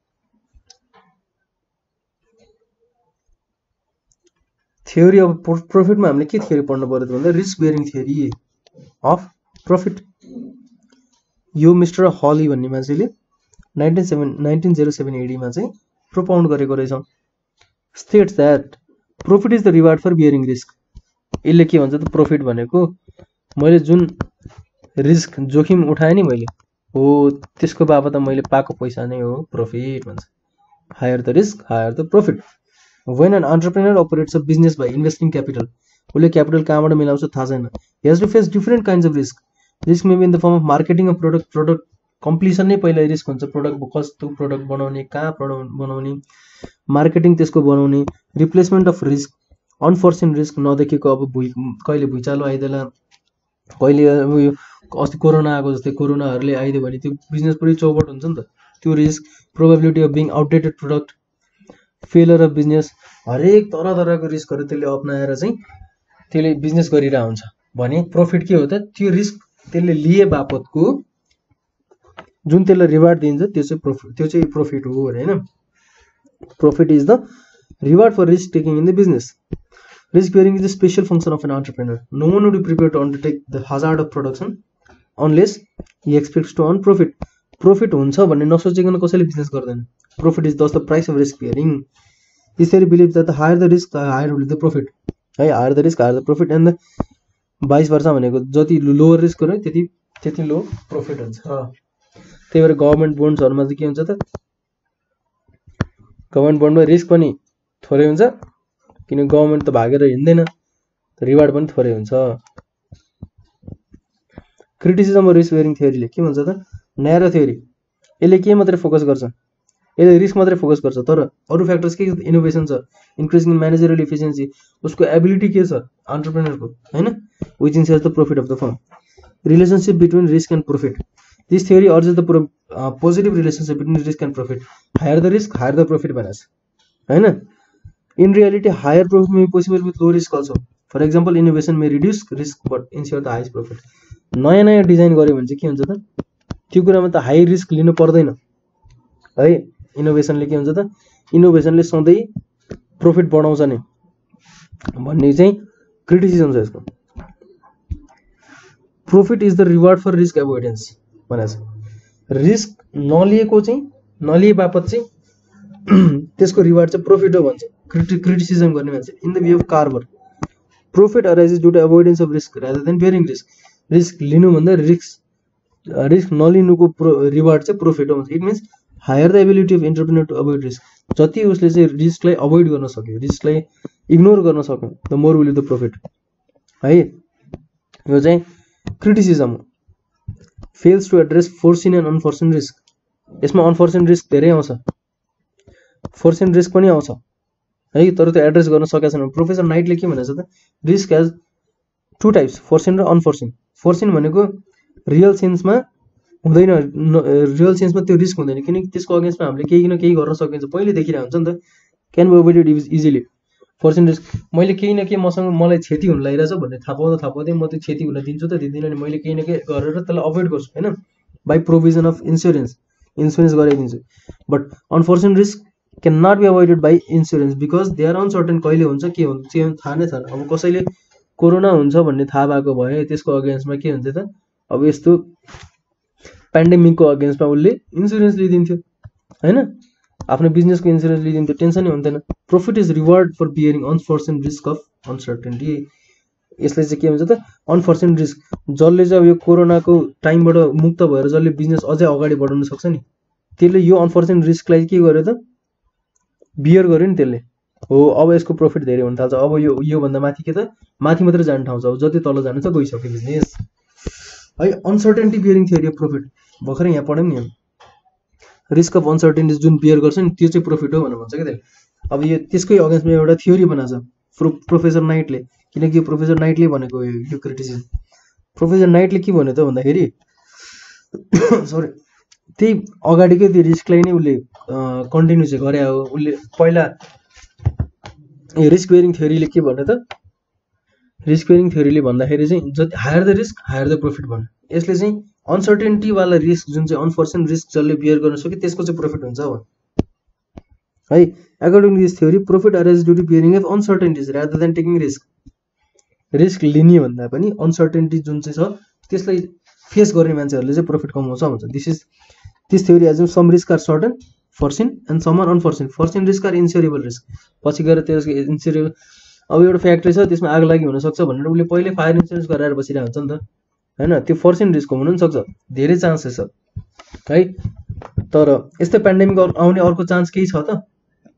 थ्योरी अफ प्रॉफिटमा हामीले के थ्योरी पढ्नु पर्यो त भन्दा risk bearing theory of profit. यो मिस्टर हली भन्ने मान्छेले nineteen seven nineteen zero seven AD में प्रोपाउंड गरेको रहेछ। States that profit is the reward for bearing risk. यसले के भन्छ त प्रॉफिट भनेको मैले जुन रिस्क जोखिम उठाएँ नि मैले हो त्यसको बाबत मैले पाएको पैसा नै हो प्रॉफिट भन्छ। Higher the risk higher the profit. When an entrepreneur operates a business by investing capital, उसले क्यापिटल कहाँबाट मिलाउँछ थाहा छैन। He has to face different kinds of risk. Risk may be in the form of marketing of product product completion नै पहिला रिस्क हुन्छ, प्रोडक्ट कस्तो प्रोडक्ट बनाउने कहाँ प्रोडक्ट बनाउने मार्केटिङ त्यसको बनाउने, replacement of risk unforeseen risk नदेखेको अब भुइँ कहिले भुइँचालो आइदेला कहिले उयो अस्ति कोरोना आएको जस्तै कोरोनाहरूले आइदियो भने त्यो बिजनेस पुरै चौपट हुन्छ नि त। त्यो risk probability of being outdated product failure of business हरेक तरह तरहको रिस्कहरू त्यसले अपनाएर चाहिँ त्यसले बिजनेस गरिरहेको हुन्छ भने प्रॉफिट के हो त त्यो रिस्क त्यसले लिए बापतको जुन त्यसलाई रिवार्ड दिन्छ त्यो चाहिँ प्रॉफिट त्यो चाहिँ प्रॉफिट हो हैन। Profit is the reward for risk taking in the business. Risk bearing is the special function of an entrepreneur. No one would be prepare to undertake the hazard of production unless he expects to earn profit. Profit हुन्छ भन्ने नसोचिकन कसैले बिजनेस गर्दैन। Profit is thus the price of risk bearing. This theory believe that the higher the risk the higher will the profit है। Higher the risk higher the profit and the बाइस वर्ष भनेको जति लोवर रिस्क गर्यो त्यति त्यति लो प्रॉफिट हुन्छ। त्यही भएर गभर्नमेन्ट बोन्ड्सहरुमा चाहिँ के हुन्छ त गभर्नमेन्ट बोन्डमा रिस्क पनि थोरै हुन्छ किन गभर्नमेन्ट त भागेर हिँड्दैन, रिवार्ड पनि थोरै हुन्छ। क्रिटिसिजम अफ रिस्क बेयरिङ थ्योरीले के भन्छ त न्यारो थ्योरी। यसले के मात्रै फोकस गर्छ, यसले रिस्क मात्रै फोकस गर्छ तर अरु फ्याक्टर्स के इनोभेसन छ, इन्क्रिजिङ इन म्यानेजरियल एफिसिएन्सी, उसको एबिलिटी के छ एन्टरप्रेन्योरको हैन, which ensures the profit of the firm. Relationship between risk and profit. This theory urges the positive relationship between risk and profit. Higher the risk higher the profit भनेछ हैन। In reality higher profit may be possible with low risk also. For example innovation may reduce risk but ensure the highest profit. नयाँ नयाँ डिजाइन गऱ्यो भने चाहिँ के हुन्छ त त्यो कुरामा त हाई रिस्क लिनु पर्दैन है। इनोभेसनले के हुन्छ त इनोभेसनले सधैँ प्रफिट बढाउँछ नि भन्ने चाहिँ क्रिटिसिजम छ यसको। Profit is the reward for risk avoidance भनेको छ। रिस्क नलिएको चाहिँ नलिए बापत चाहिँ त्यसको रिवार्ड चाहिँ प्रफिट हो भन्छ क्रिटि क्रिटिसिजम गर्ने मान्छे। In the view of Carver profit arises due to avoidance of risk rather than bearing risk. Risk लिनुभन्दा रिस्क रिस्क नलिनुको प्रो रिवार्ड चाहिँ प्रफिट हो भन्छ। It means higher the ability of entrepreneur to avoid risk. जति उसले चाहिँ रिस्कलाई अभोइड गर्न सक्यो रिस्कलाई इग्नोर गर्न सक्यो the more will the profit है। यो चाहिँ क्रिटिसिजम हो। Fails to address foreseen and unforeseen risk. यसमा अनफोर्सिन रिस्क धेरै आउँछ फोर्सिन रिस्क पनि आउँछ है तर त्यो एड्रेस गर्न सकेको छैन। प्रोफेसर नाइटले के भनेको छ त risk as two types foreseen र अनफोर्सिन। फोर्सिन भनेको रियल सेन्समा हुँदैन रियल सेन्समा त्यो रिस्क हुँदैन किनकि त्यसको अगेन्स्टमा हामीले केही न केही गर्न सकिन्छ पहिले देखिरहेको हुन्छ नि त can be avoided easily. Foreseen risk मैले केही न केही मसँग मलाई क्षति हुन लागिरहेछ भन्ने थाहा पाउँदा थाहा पाउँदै म त्यो क्षति हुन दिन्छु त दिँदिनँ नि मैले केही न केही गरेर त्यसलाई अभोइड गर्छु होइन by provision of insurance insurance गराइदिन्छु। But unforeseen risk can not be avoided by insurance because they are uncertain कहिले हुन्छ के हुन्छ त्यो थाहा नै छैन। अब कसैले कोरोना हुन्छ भन्ने थाहा भएको भए त्यसको अगेन्स्टमा के हुन्छ त अब यस्तो पेन्डेमिकको अगेन्स्टमा उसले इन्सुरेन्स लिइदिन्थ्यो होइन आफ्नो बिजनेसको इन्सुरेन्स लिइदिन्थ्यो टेन्सनै हुन्थेन। Profit is reward for bearing unforeseen risk of uncertainty. यसले चाहिँ के हुन्छ त अनफोर्सिन रिस्क जसले चाहिँ अब यो कोरोनाको टाइमबाट मुक्त भएर जसले बिजनेस अझै अगाडि बढाउन सक्छ नि त्यसले यो अनफोर्सिन रिस्कलाई के गर्यो त बियर गर्यो नि त्यसले हो। अब यसको प्रफिट धेरै हुन थाल्छ अब यो योभन्दा माथि के त माथि मात्रै जान ठाउँ छ अब जति तल जानु छ गइसक्यो बिजनेस है। Uncertainty bearing theory of profit भर्खरै यहाँ पढ्यौँ नि रिस्क अफ अनसर्टेनिटी जुन बियर गर्छ नि त्यो चाहिँ प्रफिट हो भनेर भन्छ क्या त्यसले। अब यो त्यसकै अगेन्स्टमा एउटा थ्योरी बनाएको छ प्रो प्रोफेसर नाइटले किनकि यो प्रोफेसर नाइटले भनेको यो क्रिटिसिजम। प्रोफेसर नाइटले के भन्यो त भन्दाखेरि सरी त्यही अगाडिकै त्यो रिस्कलाई नै उसले कन्टिन्यू चाहिँ गरे हो। उसले पहिला रिस्क बेयरिङ थ्योरीले के भन्यो त रिस्क बेयरिङ थ्योरीले भन्दाखेरि चाहिँ जति higher the risk higher the profit भन्यो। यसले चाहिँ अनसर्टेनिटीवाला रिस्क जुन चाहिँ अनफोर्सिन रिस्क जसले बियर गर्न सक्यो त्यसको चाहिँ प्रफिट हुन्छ है। According to this theory profit arise due to bearing of uncertainties rather than taking risk. Risk लिने भन्दा पनि अनसर्टेनिटी जुन चाहिँ छ त्यसलाई फेस गर्ने मान्छेहरूले चाहिँ प्रफिट कमाउँछ भन्छ। This is this theory as some risk are certain foreseen and some are unforeseen. Foreseen risk are insurable risk पछि गएर त्यसको इन्स्योरेबल अब एउटा फ्याक्ट्री छ त्यसमा आग लागि हुनसक्छ भनेर उसले पहिले फायर इन्सुरेन्स गराएर बसिरहेको हुन्छ नि त होइन त्यो फोर्सिन रिस्क हुन पनि सक्छ धेरै चान्सेस छ है। तर यस्तै पेन्डेमिक आउने अर्को चान्स केही छ त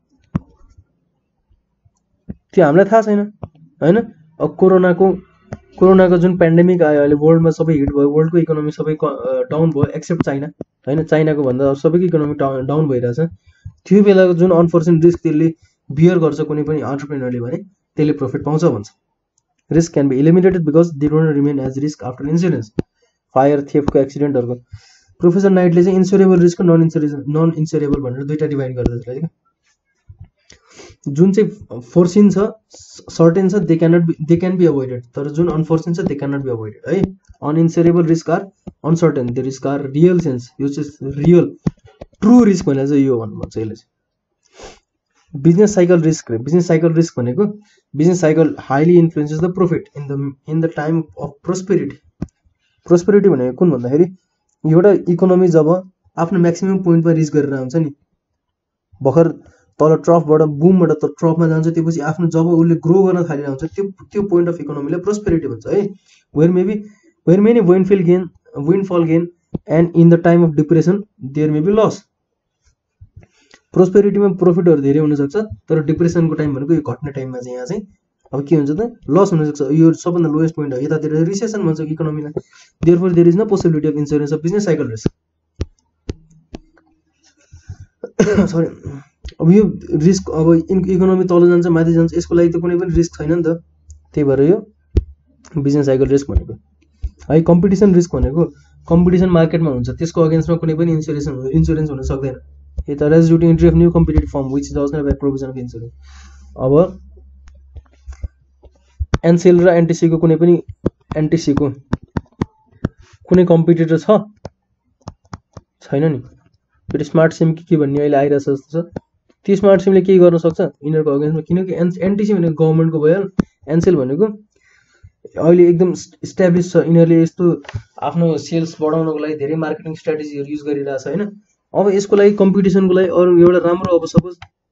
त्यो हामीलाई थाहा छैन होइन। अब कोरोनाको कोरोनाको जुन पेन्डेमिक आयो अहिले वर्ल्डमा सबै हिट भयो वर्ल्डको इकोनोमी सबै डाउन भयो एक्सेप्ट चाइना होइन चाइनाको भन्दा सबैको इकोनोमी डाउन भइरहेछ। त्यो बेलाको जुन अनफोर्सिन रिस्क त्यसले बियर गर्छ कुनै पनि अन्टरप्रेनरले भने त्यसले प्रफिट पाउँछ भन्छ। Risk can be eliminated because they don't remain as risk after insurance fire थेफ्टको एक्सिडेन्टहरूको। प्रोफेसर नाइटले चाहिँ insurable risk non insurable non insurable भनेर दुईवटा डिभाइड गर्दछ क्या। जुन चाहिँ फोर्सिन छ सर्टेन छ they cannot be they can be avoided तर जुन अनफोर्सिन छ दे क्यानट बी अभोइडेड है। Uninsurable risk are uncertain the risk are real sense यो चाहिँ रियल ट्रु रिस्क भनेर चाहिँ यो भन्नु भन्छ यसले चाहिँ। Business cycle risk business cycle risk भनेको business cycle highly influences the profit in the in the time of prosperity. Prosperity भनेको कुन भन्दाखेरि एउटा इकोनोमी जब आफ्नो म्याक्सिमम पोइन्टमा रिच गरेर हुन्छ नि भर्खर तल ट्रफबाट बुमबाट त ट्रफमा जान्छ त्यसपछि आफ्नो जब उसले ग्रो गर्न थालेर हुन्छ त्यो त्यो पोइन्ट अफ इकोनोमीलाई प्रोस्पेरिटी भन्छ है। Where maybe where many windfall gain windfall gain and in the time of depression there may be loss. प्रोस्पेरिटीमा प्रफिटहरू धेरै हुनसक्छ तर डिप्रेसनको टाइम भनेको यो घट्ने टाइममा चाहिँ यहाँ चाहिँ अब के हुन्छ त लस हुनसक्छ। यो सबभन्दा लोएस्ट पोइन्ट हो यतातिर रिसेसन भन्छ इकोनोमीलाई। Therefore there is no possibility of insurance of business cycle risk. Sorry अब यो रिस्क अब इकोनोमी तल जान्छ माथि जान्छ यसको लागि त कुनै पनि रिस्क छैन नि त त्यही भएर यो बिजनेस साइकल रिस्क भनेको है। कम्पिटिसन रिस्क भनेको कम्पिटिसन मार्केटमा हुन्छ त्यसको अगेन्स्टमा कुनै पनि इन्सुरेन्स इन्सुरेन्स हुन सक्दैन। It arises due to entry of new competitive firm which does not have provision of insurance. अब एनसेल र एनटिसी को कुनै पनि एनटिसी को कुनै कम्पिटिटर छ छैन नि। फेरि स्मार्ट सिम के के भन्ने अहिले आइरहेछ जस्तो छ। त्यो स्मार्ट सिमले केही गर्न सक्छ यिनीहरूको अगेन्स्टमा, किनकि एन एनटिसी भनेको गभर्मेन्टको भयो, एनसेल भनेको अहिले एकदम इस्टाब्लिस छ। यिनीहरूले यस्तो आफ्नो सेल्स बढाउनको लागि धेरै मार्केटिङ स्ट्राटेजीहरू युज गरिरहेछ होइन। अब यसको लागि कम्पिटिसनको लागि अरू एउटा राम्रो, अब सपोज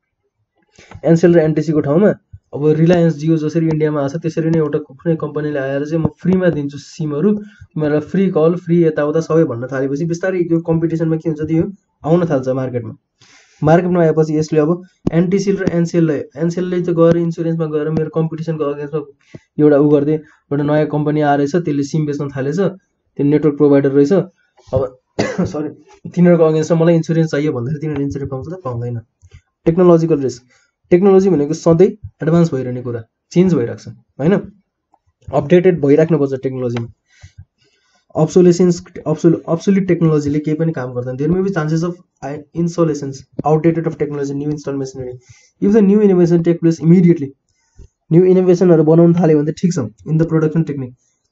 एनसेल र एनटिसीको ठाउँमा अब रिलायन्स जियो जसरी इन्डियामा आछ त्यसरी नै एउटा कुनै कम्पनीले आएर चाहिँ म फ्रीमा दिन्छु सिमहरू, तिमीहरूलाई फ्री कल फ्री यताउता सबै भन्न थालेपछि बिस्तारै यो कम्पिटिसनमा के हुन्छ, त्यो आउन थाल्छ मार्केटमा। मार्केटमा आएपछि यसले अब एनटिसी र एनसेललाई एनसेलले चाहिँ गएर इन्सुरेन्समा गएर मेरो कम्पिटिसनको अगेन्स्टमा एउटा उ गर्दै एउटा नयाँ कम्पनी आएछ, त्यसले सिम बेच्न थालेछ, त्यो नेटवर्क प्रोभाइडर रहेछ। अब सरी तिनीहरूको अगेन्स्टमा मलाई इन्सुरेन्स चाहियो भन्दाखेरि तिनीहरूले इन्सुरेन्स पाउँछ त पाउँदैन। टेक्नोलोजिकल रिस्क, टेक्नोलोजी भनेको सधैँ एडभान्स भइरहने कुरा, चेन्ज भइरहेको छ होइन, अपडेटेड भइराख्नुपर्छ टेक्नोलोजीमा। अब्सोलेसेन्स अब्सोल अब्सोल्युट टेक्नोलोजीले केही पनि काम गर्दैन। There may be chances of obsolescence outdated of technology new install machinery if the new innovation take place immediately. New इनोभेसनहरू बनाउन थाल्यो भने त ठिक छ in the production technique,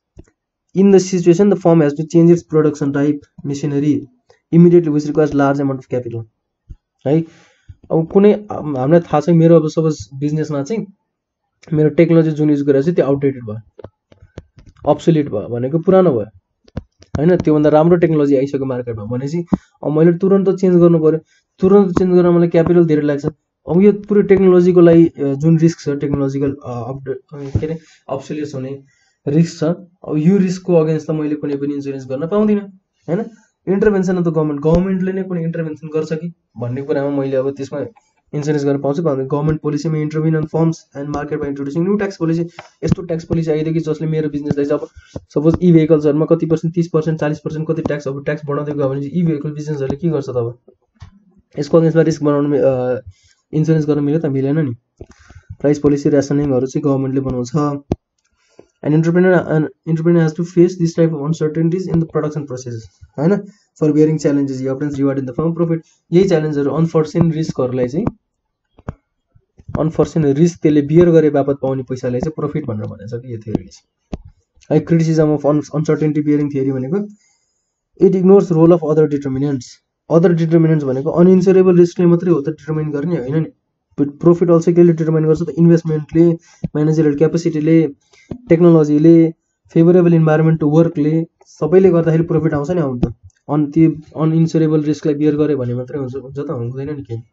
in the situation the firm has to change its production type machinery immediately which requires large amount of capital है। अब कुनै हामीलाई थाहा छ मेरो अब सपोज बिजनेसमा चाहिँ मेरो टेक्नोलोजी जुन युज गरेर चाहिँ त्यो आउटडेटेड भयो, अब्सोल्युट भयो भनेको पुरानो भयो होइन, त्योभन्दा राम्रो टेक्नोलोजी आइसक्यो मार्केटमा भनेपछि अब मैले तुरन्त चेन्ज गर्नु पऱ्यो। तुरन्त चेन्ज गर्न मलाई क्यापिटल धेरै लाग्छ। अब यो पुरै टेक्नोलोजीको लागि जुन रिस्क छ, टेक्नोलोजिकल अपडेट के अरे अब्सोल्युट हुने रिस्क छ, अब यो रिस्कको अगेन्स्टमा मैले कुनै पनि इन्सुरेन्स गर्न पाउँदिनँ होइन। इन्टरभेन्सन अफ द गभर्मेन्ट, गभर्मेन्टले नै कुनै इन्टरभेन्सन गर्छ कि भन्ने कुरामा मैले अब त्यसमा इन्सुरेन्स गर्न पाउँछु पाउँदैन। गभर्मेन्ट पोलिसीमा intervene on firms and market by introducing new tax policy, यस्तो ट्याक्स पोलिसी आइदियो कि जसले मेरो बिजनेसलाई चाहिँ अब सपोज ई भेहिकल्सहरूमा कति पर्सेन्ट तिस पर्सेन्ट चालिस पर्सेन्ट कति ट्याक्स अब ट्याक्स बढाउँदै गयो भने ई भेहिकल बिजनेसहरूले के गर्छ तब, यसको अगेन्स्टमा रिस्क बनाउनु इन्सुरेन्स गर्न मिल्यो त मिलेन नि। प्राइस पोलिसी रेसनिङहरू चाहिँ गभर्मेन्टले बनाउँछ। And entrepreneur entrepreneur has to face this type of uncertainties in the production process होइन, for bearing challenges you obtains reward in the firm profit. यही च्यालेन्जहरू अनफोर्सिन रिस्कहरूलाई चाहिँ अनफोर्सिन रिस्क त्यसले बियर गरे बापत पाउने पैसालाई चाहिँ प्रफिट भनेर भनेको छ कि यो थ्योरीले चाहिँ है। Criticism of on uncertainty bearing theory भनेको it ignores role of other determinants. Other determinants भनेको अनइन्स्योरेबल रिस्कले मात्रै हो त डिटर्मिन गर्ने होइन नि। प्रफिट अल्सो केले डिटर्माइन गर्छ त, इन्भेस्टमेन्टले, म्यानेजरियल क्यापेसिटीले, टेक्नोलोजीले, फेभरेबल इन्भाइरोमेन्ट टु वर्कले, सबैले गर्दाखेरि प्रफिट आउँछ नि आउनु त। अन त्यो अनइन्स्योरेबल रिस्कलाई बियर गऱ्यो भने मात्रै हुन्छ हुन्छ त हुँदैन नि केही।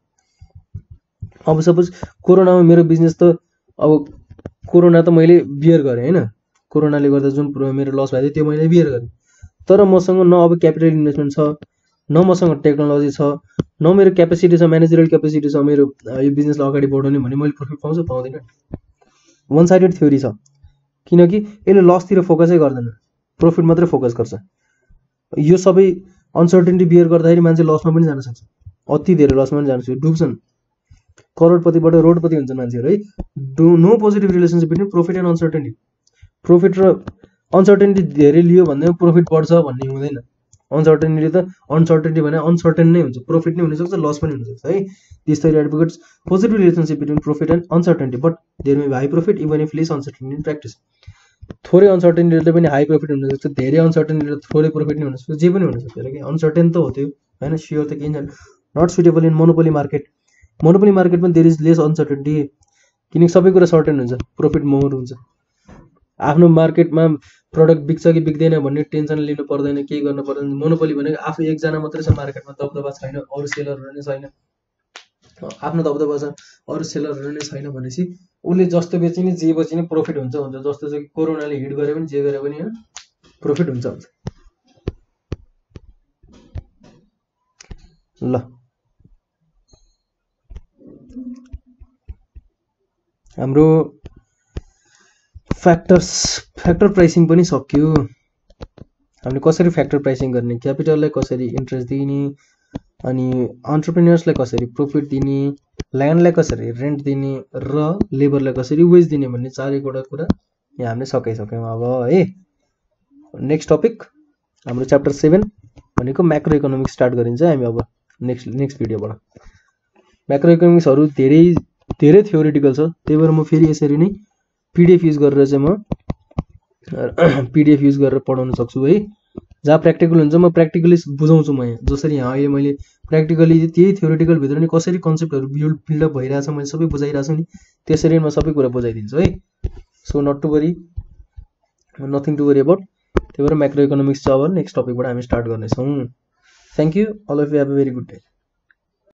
अब सपोज कोरोनामा मेरो बिजनेस त अब कोरोना त मैले बियर गरेँ होइन, कोरोनाले गर्दा जुन मेरो लस भएको थियो त्यो मैले बियर गरेँ, तर मसँग न अब क्यापिटल इन्भेस्टमेन्ट छ, न मसँग टेक्नोलोजी छ, न मेरो क्यापेसिटी छ, म्यानेजरियल क्यापेसिटी छ मेरो यो बिजनेसलाई अगाडि बढाउने भने मैले प्रफिट पाउँछु पाउँदैन। वान साइडेड थ्योरी छ, किनकि यसले लसतिर फोकसै गर्दैन, प्रफिट मात्रै फोकस गर्छ। यो सबै अनसर्टेनिटी बियर गर्दाखेरि मान्छे लसमा पनि जान सक्छ, अति धेरै लसमा पनि जान सक्छ, डुब्छन्, करोडपतिबाट रोडपति हुन्छन् मान्छेहरू है। Do no positive relationship between profit and uncertainty. Profit र अनसर्टेनिटी धेरै लियो भन्दै प्रफिट बढ्छ भन्ने हुँदैन। अनसर्टेनिटी त अनसर्टेनिटी भने अनसर्टेन नै हुन्छ, प्रफिट नै हुनसक्छ लस पनि हुनसक्छ है। This theory advocates positive relationship between profit and uncertainty but there may be high profit even if less uncertainty in practice. थोरै अनसर्टेनिटीले पनि हाई प्रफिट हुनसक्छ, धेरै अनसर्टेनिटीले थोरै प्रफिट नै हुनसक्छ, जे पनि हुनसक्छ कि अनसर्टेन त हो त्यो होइन, स्योर त केही छैन। Not suitable in monopoly market. Monopoly मार्केटमा देयर इज लेस अनसर्टेनिटी, किनकि सबै कुरा सर्टेन हुन्छ, प्रफिट मोर हुन्छ। आफ्नो मार्केटमा प्रडक्ट बिक्छ कि बिक्दैन भन्ने टेन्सन लिनु पर्दैन, केही गर्नु पर्दैन। मोनोपोली भनेको आफू एकजना मात्रै छ मार्केटमा, दबदबा छैन, अरू सेलरहरू नै छैन, आफ्नो दबदबा छ, अरू सेलरहरू नै छैन भनेपछि उसले जस्तो बेची नि जे बेची नि प्रफिट हुन्छ हुन्छ। जस्तो चाहिँ कोरोनाले हिट गरे पनि जे गरे पनि होइन प्रफिट हुन्छ हुन्छ। ल हाम्रो फ्याक्टर्स फ्याक्टर प्राइसिङ पनि सक्यो। हामीले कसरी फ्याक्टर प्राइसिङ गर्ने, क्यापिटललाई कसरी इन्ट्रेस्ट दिने, अनि अन्टरप्रेन्योर्सलाई कसरी प्रफिट दिने, ल्यान्डलाई कसरी रेन्ट दिने र लेबरलाई कसरी वेज दिने भन्ने चारैवटा कुरा यहाँ हामीले सकाइसक्यौँ। अब है नेक्स्ट टपिक हाम्रो च्याप्टर सेभेन भनेको म्याक्रो इकोनोमिक्स स्टार्ट गरिन्छ हामी अब नेक्स्ट नेक्स्ट भिडियोबाट। म्याक्रो इकोनोमिक्सहरू धेरै धेरै थ्योरिटिकल छ, त्यही भएर म फेरि यसरी नै पिडिएफ युज गरेर चाहिँ म पिडिएफ युज गरेर पढाउन सक्छु है। जहाँ प्र्याक्टिकल हुन्छ म प्र्याक्टिकली बुझाउँछु म यहाँ, जसरी यहाँ अहिले मैले प्र्याक्टिकली त्यही थ्योरिटिकल भित्र नि कसरी कन्सेप्टहरू बिल्ड बिल्डअप भइरहेछ मैले सबै बुझाइरहेको छु नि, त्यसरी म सबै कुरा बुझाइदिन्छु है। So not to worry, nothing to worry about. त्यही भएर म्याक्रो इकोनोमिक्स चाहिँ अब नेक्स्ट टपिकबाट हामी स्टार्ट गर्नेछौँ। Thank you, all of you have a very good day.